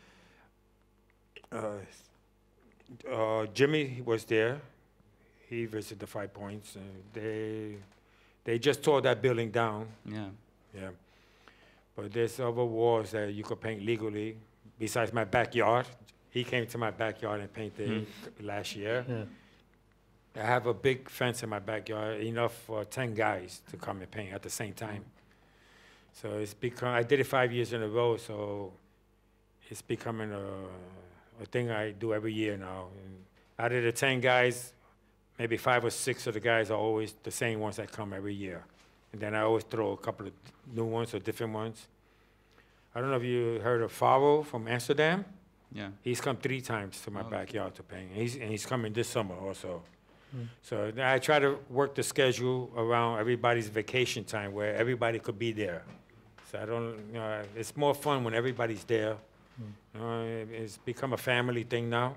uh, uh, Jimmy was there. He visited the Five Points. And they, they just tore that building down. Yeah. Yeah. But there's other walls that you could paint legally. Besides my backyard, he came to my backyard and painted Mm. last year. Yeah. I have a big fence in my backyard, enough for ten guys to come and paint at the same time. So it's become, I did it five years in a row, so it's becoming a, a thing I do every year now. And out of the ten guys, maybe five or six of the guys are always the same ones that come every year. And then I always throw a couple of new ones or different ones. I don't know if you heard of Faro from Amsterdam. Yeah. He's come three times to my Oh. backyard to paint. He's, and he's coming this summer also. Mm. So th- I try to work the schedule around everybody's vacation time where everybody could be there. So I don't, you know, it's more fun when everybody's there. You know, it- it's become a family thing now.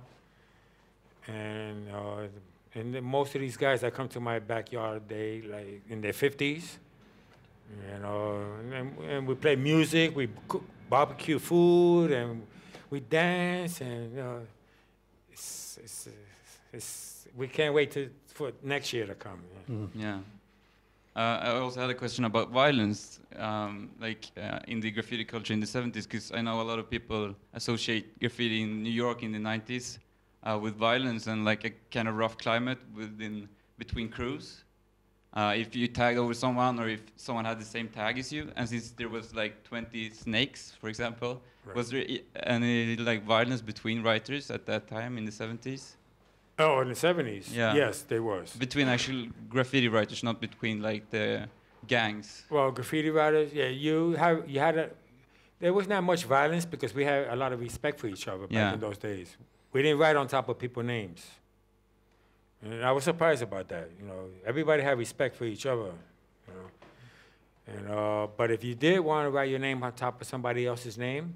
And, uh, and then most of these guys that come to my backyard, they like in their fifties. You know, and, and we play music, we cook barbecue food, and we dance, and you know, it's, it's, it's, we can't wait to, for next year to come. Yeah. Mm. Yeah. Uh, I also had a question about violence, um, like uh, in the graffiti culture in the seventies, because I know a lot of people associate graffiti in New York in the nineties uh, with violence and like a kind of rough climate within between crews. Uh, if you tagged over someone, or if someone had the same tag as you, and since there was like twenty snakes, for example, Right. was there I- any like violence between writers at that time in the seventies? Oh, in the seventies? Yeah. Yes, there was. Between actual graffiti writers, not between like the gangs. Well, graffiti writers, yeah, you have you had a. There was not much violence because we had a lot of respect for each other back Yeah. in those days. We didn't write on top of people's names, and I was surprised about that. You know, everybody had respect for each other. You know, and uh, but if you did want to write your name on top of somebody else's name,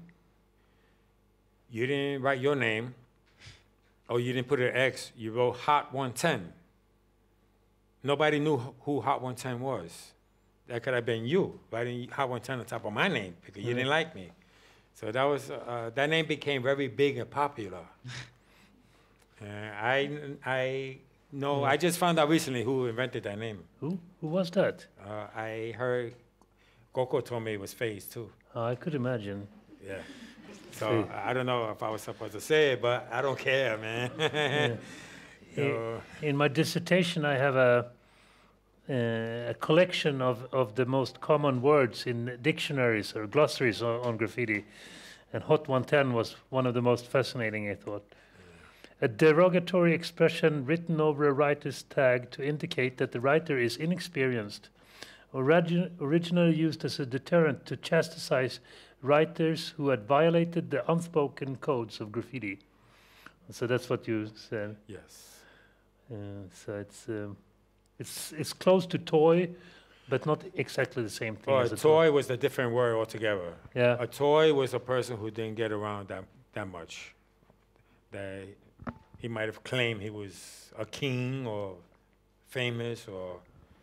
you didn't write your name, or you didn't put an X. You wrote Hot one ten. Nobody knew wh- who Hot one ten was. That could have been you, writing Hot one ten on top of my name because you Mm. didn't like me. So that was uh, that name became very big and popular. and I I know I just found out recently who invented that name. Who? Who was that? Uh, I heard Coco told me it was Phase too. Oh, I could imagine. Yeah. So Phase. I don't know if I was supposed to say it, but I don't care, man. Yeah. So, In my dissertation, I have a uh, a collection of, of the most common words in dictionaries or glossaries on, on graffiti, and Hot one ten was one of the most fascinating, I thought. A derogatory expression written over a writer's tag to indicate that the writer is inexperienced, origi- originally used as a deterrent to chastise writers who had violated the unspoken codes of graffiti. So that's what you said. yes. Uh, so it's um, it's it's close to toy, but not exactly the same thing Well, as a a toy was a different word altogether. Yeah. A toy was a person who didn't get around that, that much. That he might have claimed he was a king or famous, or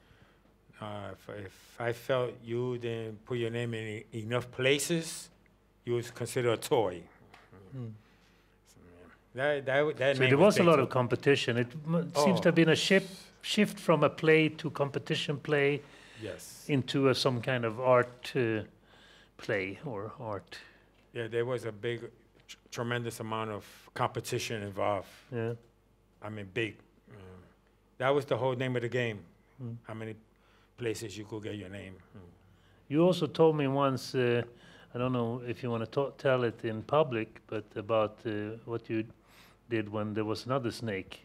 uh, if, if I felt you didn't put your name in e- enough places, you was considered a toy. Mm. So, yeah. That, that, that So name there was a big lot too. of competition. It m- seems Oh. to have been a shift shift from a play to competition play Yes. into a, some kind of art uh, play or art. Yeah, there was a big, tr- tremendous amount of competition involved. Yeah. I mean, big. Um, that was the whole name of the game. Mm. How many places you could get your name. Mm. You also told me once. Uh, I don't know if you want to tell it in public, but about uh, what you did when there was another snake.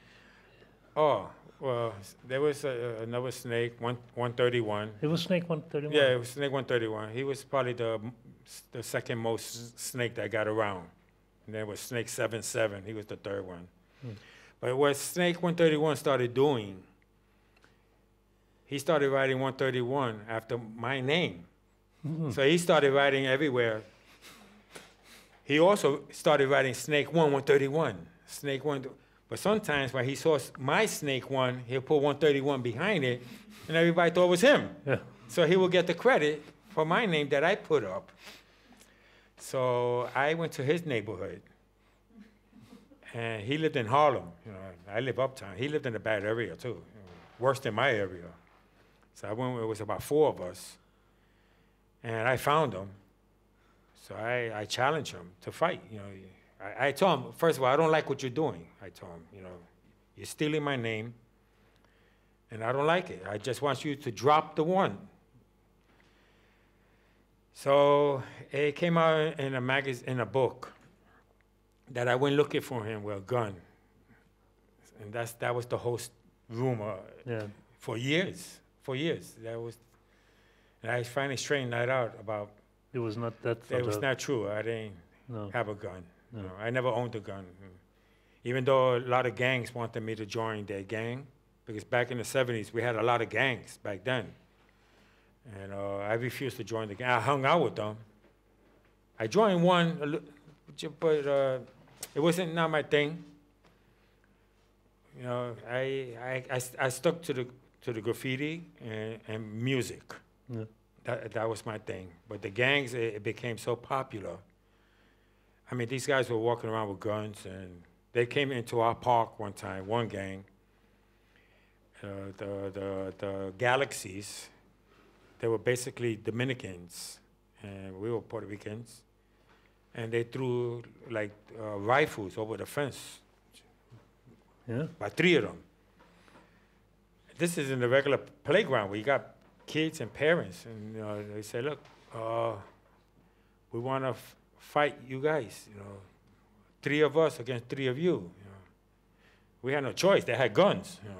Oh, well, s- there was a, another snake, one, 131. It was snake one thirty-one. Yeah, it was snake one thirty-one. He was probably the, m- s- the second most s- snake that got around. And then was Snake seven seven. He was the third one. Hmm. But what Snake one thirty-one started doing, he started writing one thirty-one after my name. Mm-hmm. So he started writing everywhere. He also started writing Snake one, one thirty-one. Snake one. But sometimes when he saw my Snake one, he'll put one thirty-one behind it, and everybody thought it was him. Yeah. So he would get the credit for my name that I put up. So I went to his neighborhood. And he lived in Harlem. You know, I live uptown. He lived in a bad area, too. You know, worse than my area. So I went, it was about four of us. And I found him. So I, I challenged him to fight. You know, I, I told him, first of all, I don't like what you're doing. I told him, you know, you're stealing my name, and I don't like it. I just want you to drop the one. So it came out in a magazine, in a book, that I went looking for him with a gun. And that's, that was the whole rumor yeah. for years, for years. That was, and I finally straightened that out about. It was not that. It was not true. I didn't no. have a gun. No. No, I never owned a gun. Even though a lot of gangs wanted me to join their gang, because back in the seventies, we had a lot of gangs back then. And uh, I refused to join the gang. I hung out with them. I joined one, but uh, it wasn't not my thing. You know, I, I, I, I stuck to the, to the graffiti and, and music. Yeah. That, that was my thing. But the gangs, it, it became so popular. I mean, these guys were walking around with guns, and they came into our park one time, one gang, uh, the, the, the Galaxies. They were basically Dominicans, and we were Puerto Ricans. And they threw, like, uh, rifles over the fence. Yeah. By three of them. This is in the regular playground where you got kids and parents, and you know, they say, look, uh, we want to f fight you guys, you know, three of us against three of you. you know. We had no choice. They had guns. You know.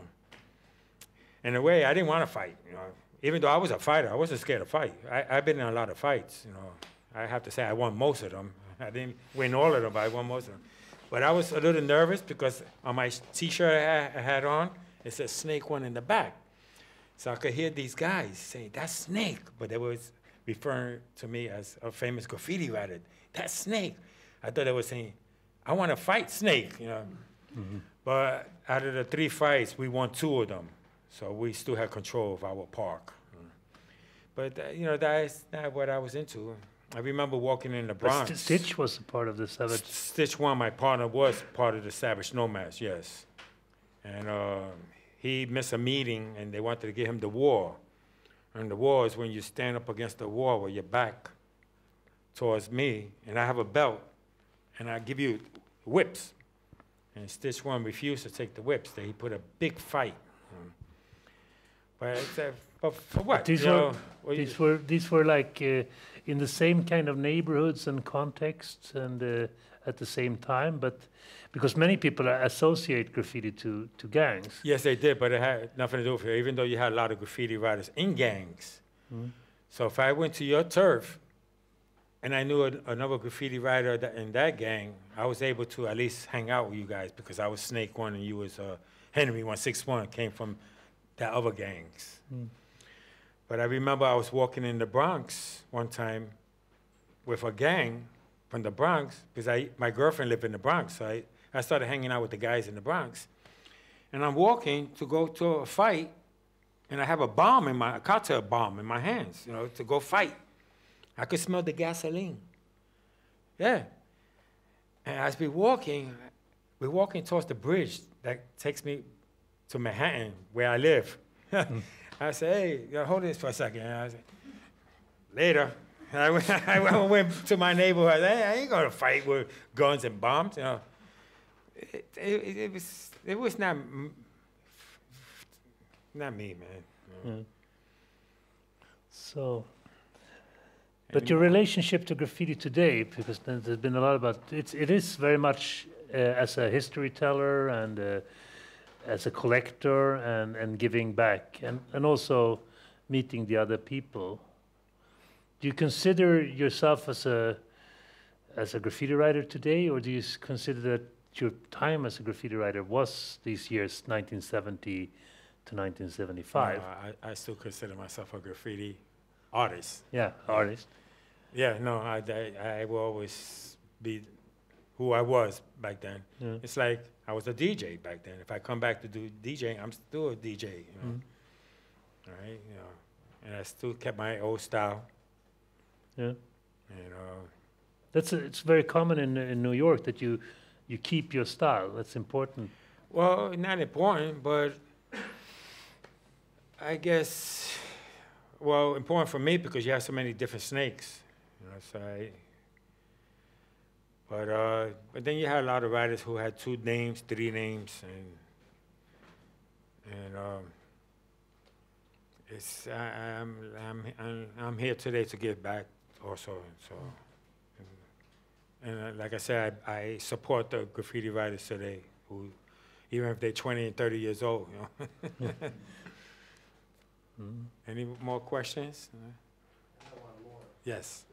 In a way, I didn't want to fight. You know. Even though I was a fighter, I wasn't scared to fight. I, I've been in a lot of fights. You know. I have to say I won most of them. I didn't win all of them, but I won most of them. But I was a little nervous because on my T-shirt I had on, it said Snake One in the back. So I could hear these guys saying, that's Snake. But they was referring to me as a famous graffiti writer. That's Snake. I thought they were saying, I want to fight Snake, you know. Mm-hmm. But out of the three fights, we won two of them. So we still had control of our park. But, uh, you know, that's not what I was into. I remember walking in the Bronx. But Stitch was a part of the Savage. Stitch One, my partner, was part of the Savage Nomads, yes. And uh, he missed a meeting, and they wanted to give him the war. And the war is when you stand up against the wall with your back towards me, and I have a belt, and I give you whips. And Stitch One refused to take the whips. So he put a big fight. Um, but, uh, but for what? These you were, know, well, these were these were like uh, in the same kind of neighborhoods and contexts, and uh, at the same time, but because many people associate graffiti to to gangs. Yes, they did, but it had nothing to do with it. Even though you had a lot of graffiti writers in gangs, mm-hmm. So if I went to your turf, and I knew an, another graffiti writer that in that gang, I was able to at least hang out with you guys because I was Snake One and you was uh, Henry one six one, came from the other gangs. Mm. But I remember I was walking in the Bronx one time with a gang from the Bronx because I, my girlfriend lived in the Bronx, so I, I started hanging out with the guys in the Bronx. And I'm walking to go to a fight, and I have a bomb in my, a cocktail bomb in my hands, you know, to go fight. I could smell the gasoline. Yeah. And as we walking, we're walking towards the bridge that takes me to Manhattan, where I live. mm. I said, hey, you know, hold this for a second. And I said, later. And I went, I went to my neighborhood. Hey, I ain't gonna fight with guns and bombs. You know, it, it, it was it was not not me, man. No. Mm. So. But your relationship to graffiti today, because there's been a lot about it, it is very much uh, as a history teller and uh, as a collector and, and giving back, and, and also meeting the other people. Do you consider yourself as a as a graffiti writer today, or do you s- consider that your time as a graffiti writer was these years, nineteen seventy to nineteen seventy-five? No, I, I still consider myself a graffiti artist. Yeah, artist. Yeah, no, I, I, I will always be who I was back then. Yeah. It's like I was a D J back then. If I come back to do DJing, I'm still a D J, you know. Mm. All right, you know, and I still kept my old style, Yeah. you know. That's a, it's very common in in New York that you you keep your style. That's important. Well, not important, but I guess, well, important for me because you have so many different snakes, you know. So I, but uh, but then you had a lot of writers who had two names, three names, and and um, it's I, I'm I'm I'm I'm here today to give back also. So, and, and uh, like I said, I, I support the graffiti writers today who, even if they're twenty and thirty years old, you know. Mm. Any more questions? Yes.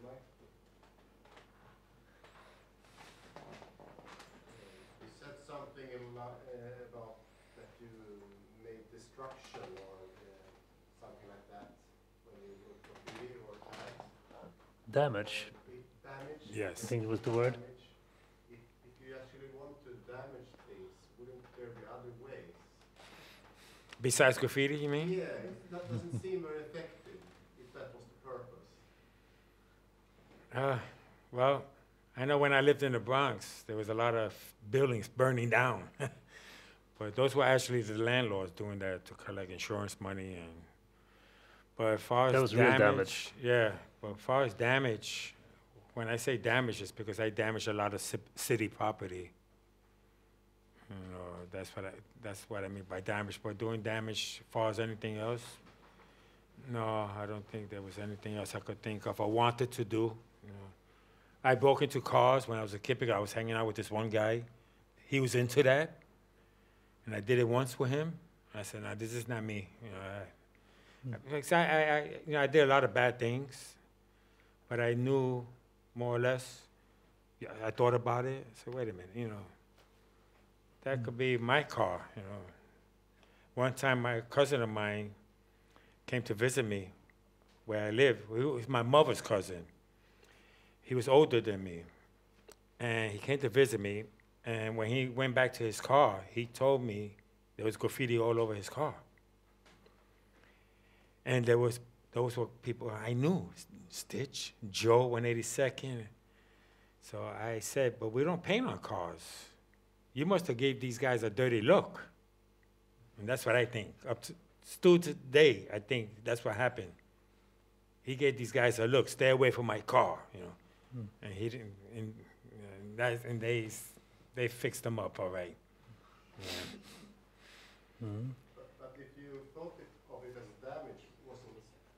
You said something about, uh, about that you made destruction or uh, something like that when you look for beer or tag. Damage. Damage. I Yes. think it was the word. Damage. If, if you actually want to damage things, wouldn't there be other ways? Besides graffiti, you mean? Yeah, it, that doesn't seem very effective if that was the purpose. Uh, well, I know when I lived in the Bronx, there was a lot of buildings burning down. But those were actually the landlords doing that to collect insurance money. And but as far as That was real damage, damage. yeah. But as far as damage, when I say damage, it's because I damaged a lot of ci- city property. You know, that's what I that's what I mean by damage. But doing damage as far as anything else, no, I don't think there was anything else I could think of or wanted to do. You know. I broke into cars when I was a kid because I was hanging out with this one guy. He was into that, and I did it once with him. I said, "No, this is not me." You know, I, because I, I, I, you know, I did a lot of bad things, but I knew more or less. Yeah, I thought about it. I said, "Wait a minute, you know, that could be my car." You know, one time my cousin of mine came to visit me where I live. He was my mother's cousin. He was older than me, and he came to visit me. And when he went back to his car, he told me there was graffiti all over his car. And there was those were people I knew, Stitch, Joe, one eighty-second. So I said, "But we don't paint on cars. You must have gave these guys a dirty look." And that's what I think. Up to still today, I think that's what happened. He gave these guys a look. Stay away from my car, you know. Hmm. And he didn't. And, and, that, and they s- they fixed them up all right. Yeah. Mm. But, but if you thought it, of it as damage, wasn't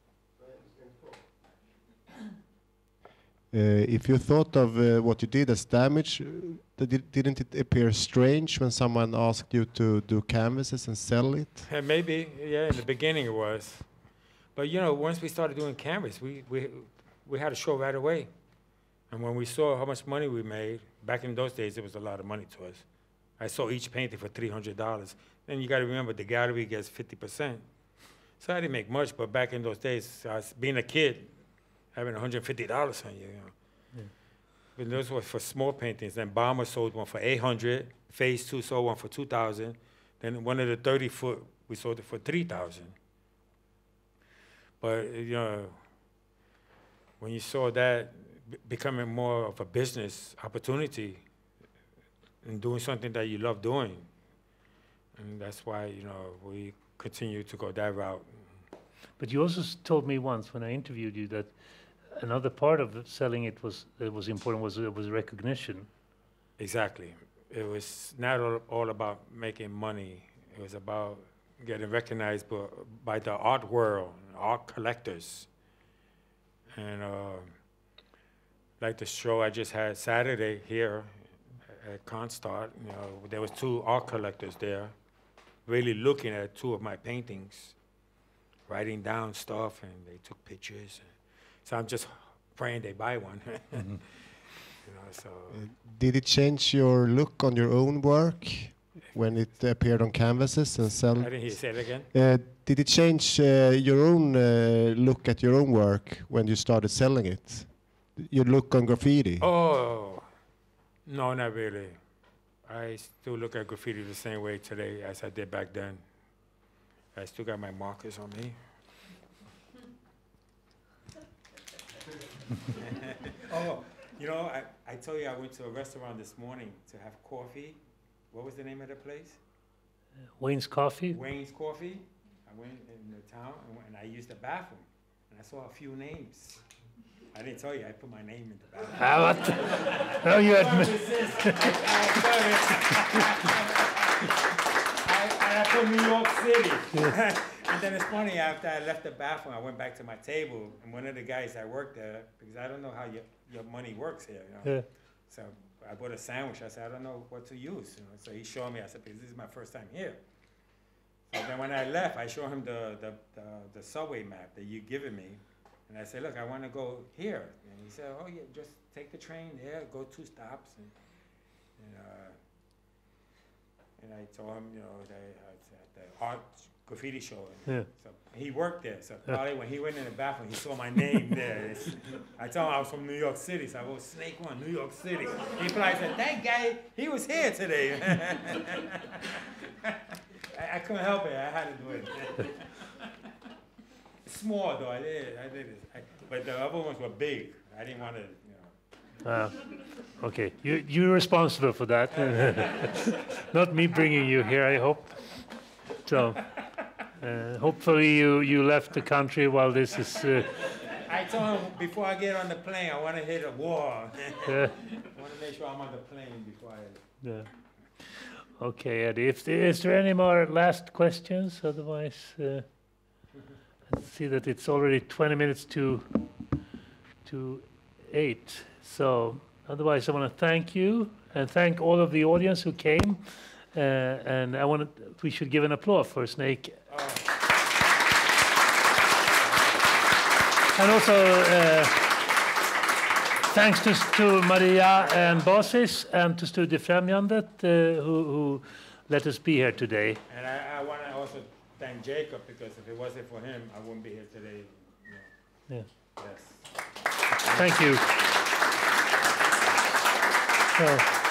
it? Uh, if you thought of uh, what you did as damage, uh, did, didn't it appear strange when someone asked you to do canvases and sell it? And maybe, yeah, in the beginning it was. But you know, once we started doing canvas, we, we, we had a show right away. And when we saw how much money we made, back in those days, it was a lot of money to us. I saw each painting for three hundred dollars. Then you got to remember, the gallery gets fifty percent. So I didn't make much, but back in those days, I was, being a kid, having one hundred fifty dollars on you, you know. Yeah. But those were for small paintings. Then Bomber sold one for eight hundred. Phase two sold one for two thousand. Then one of the thirty foot, we sold it for three thousand. But you know, when you saw that b- becoming more of a business opportunity and doing something that you love doing, and that's why you know we continue to go that route. But you also s- told me once when I interviewed you that another part of it- selling it was that was important was uh, was recognition. Exactly. It was not all, all about making money. It was about getting recognized by, by the art world, art collectors. And uh, like the show I just had Saturday here at Constart, you know, there was two art collectors there, really looking at two of my paintings, writing down stuff, and they took pictures. So I'm just praying they buy one. You know, so Uh, Did it change your look on your own work when it appeared on canvases and sell? I didn't hear you say it again. Uh, did it change uh, your own uh, look at your own work when you started selling it? Your look on graffiti? Oh, no, not really. I still look at graffiti the same way today as I did back then. I still got my markers on me. Oh, you know, I, I told you I went to a restaurant this morning to have coffee. What was the name of the place? Wayne's Coffee. Wayne's Coffee. I went in the town and, went, and I used the bathroom, and I saw a few names. I didn't tell you, I put my name in the bathroom. Ah, what? No, you admit. I, I put New York City. And then it's funny, after I left the bathroom, I went back to my table, and one of the guys that worked there, because I don't know how your, your money works here, you know. Yeah. So I bought a sandwich. I said, I don't know what to use. You know? So he showed me. I said, because this is my first time here. So then when I left, I showed him the, the, the, the subway map that you given me. And I said, look, I want to go here. And he said, oh, yeah, just take the train there, go two stops. And, and, uh, and I told him, you know, that I was at the art graffiti show. And Yeah. so he worked there. So probably when he went in the bathroom, he saw my name there. It's, I told him I was from New York City. So I go, Snake One, New York City. He probably said, that guy, he was here today. I, I couldn't help it. I had to do it. Small though, I did. I did it. I, but the other ones were big. I didn't want to, you know. Ah, okay, you, you're responsible for that. Not me bringing you here, I hope. So, uh, hopefully you, you left the country while this is... Uh, I told him before I get on the plane, I want to hit a wall. uh, I want to make sure I'm on the plane before I... yeah. Okay, Eddie, if there, is there any more last questions? Otherwise, uh, I see that it's already twenty minutes to, to eight. So, otherwise I want to thank you and thank all of the audience who came. Uh, and I want to, we should give an applause for Snake. Oh. And also, uh, thanks to, to Maria and Bosis and to Studio Främjandet uh, who, who let us be here today. And I, I want to also thank Jacob, because if it wasn't for him, I wouldn't be here today. You know. Yeah. Yes. Thank you. So,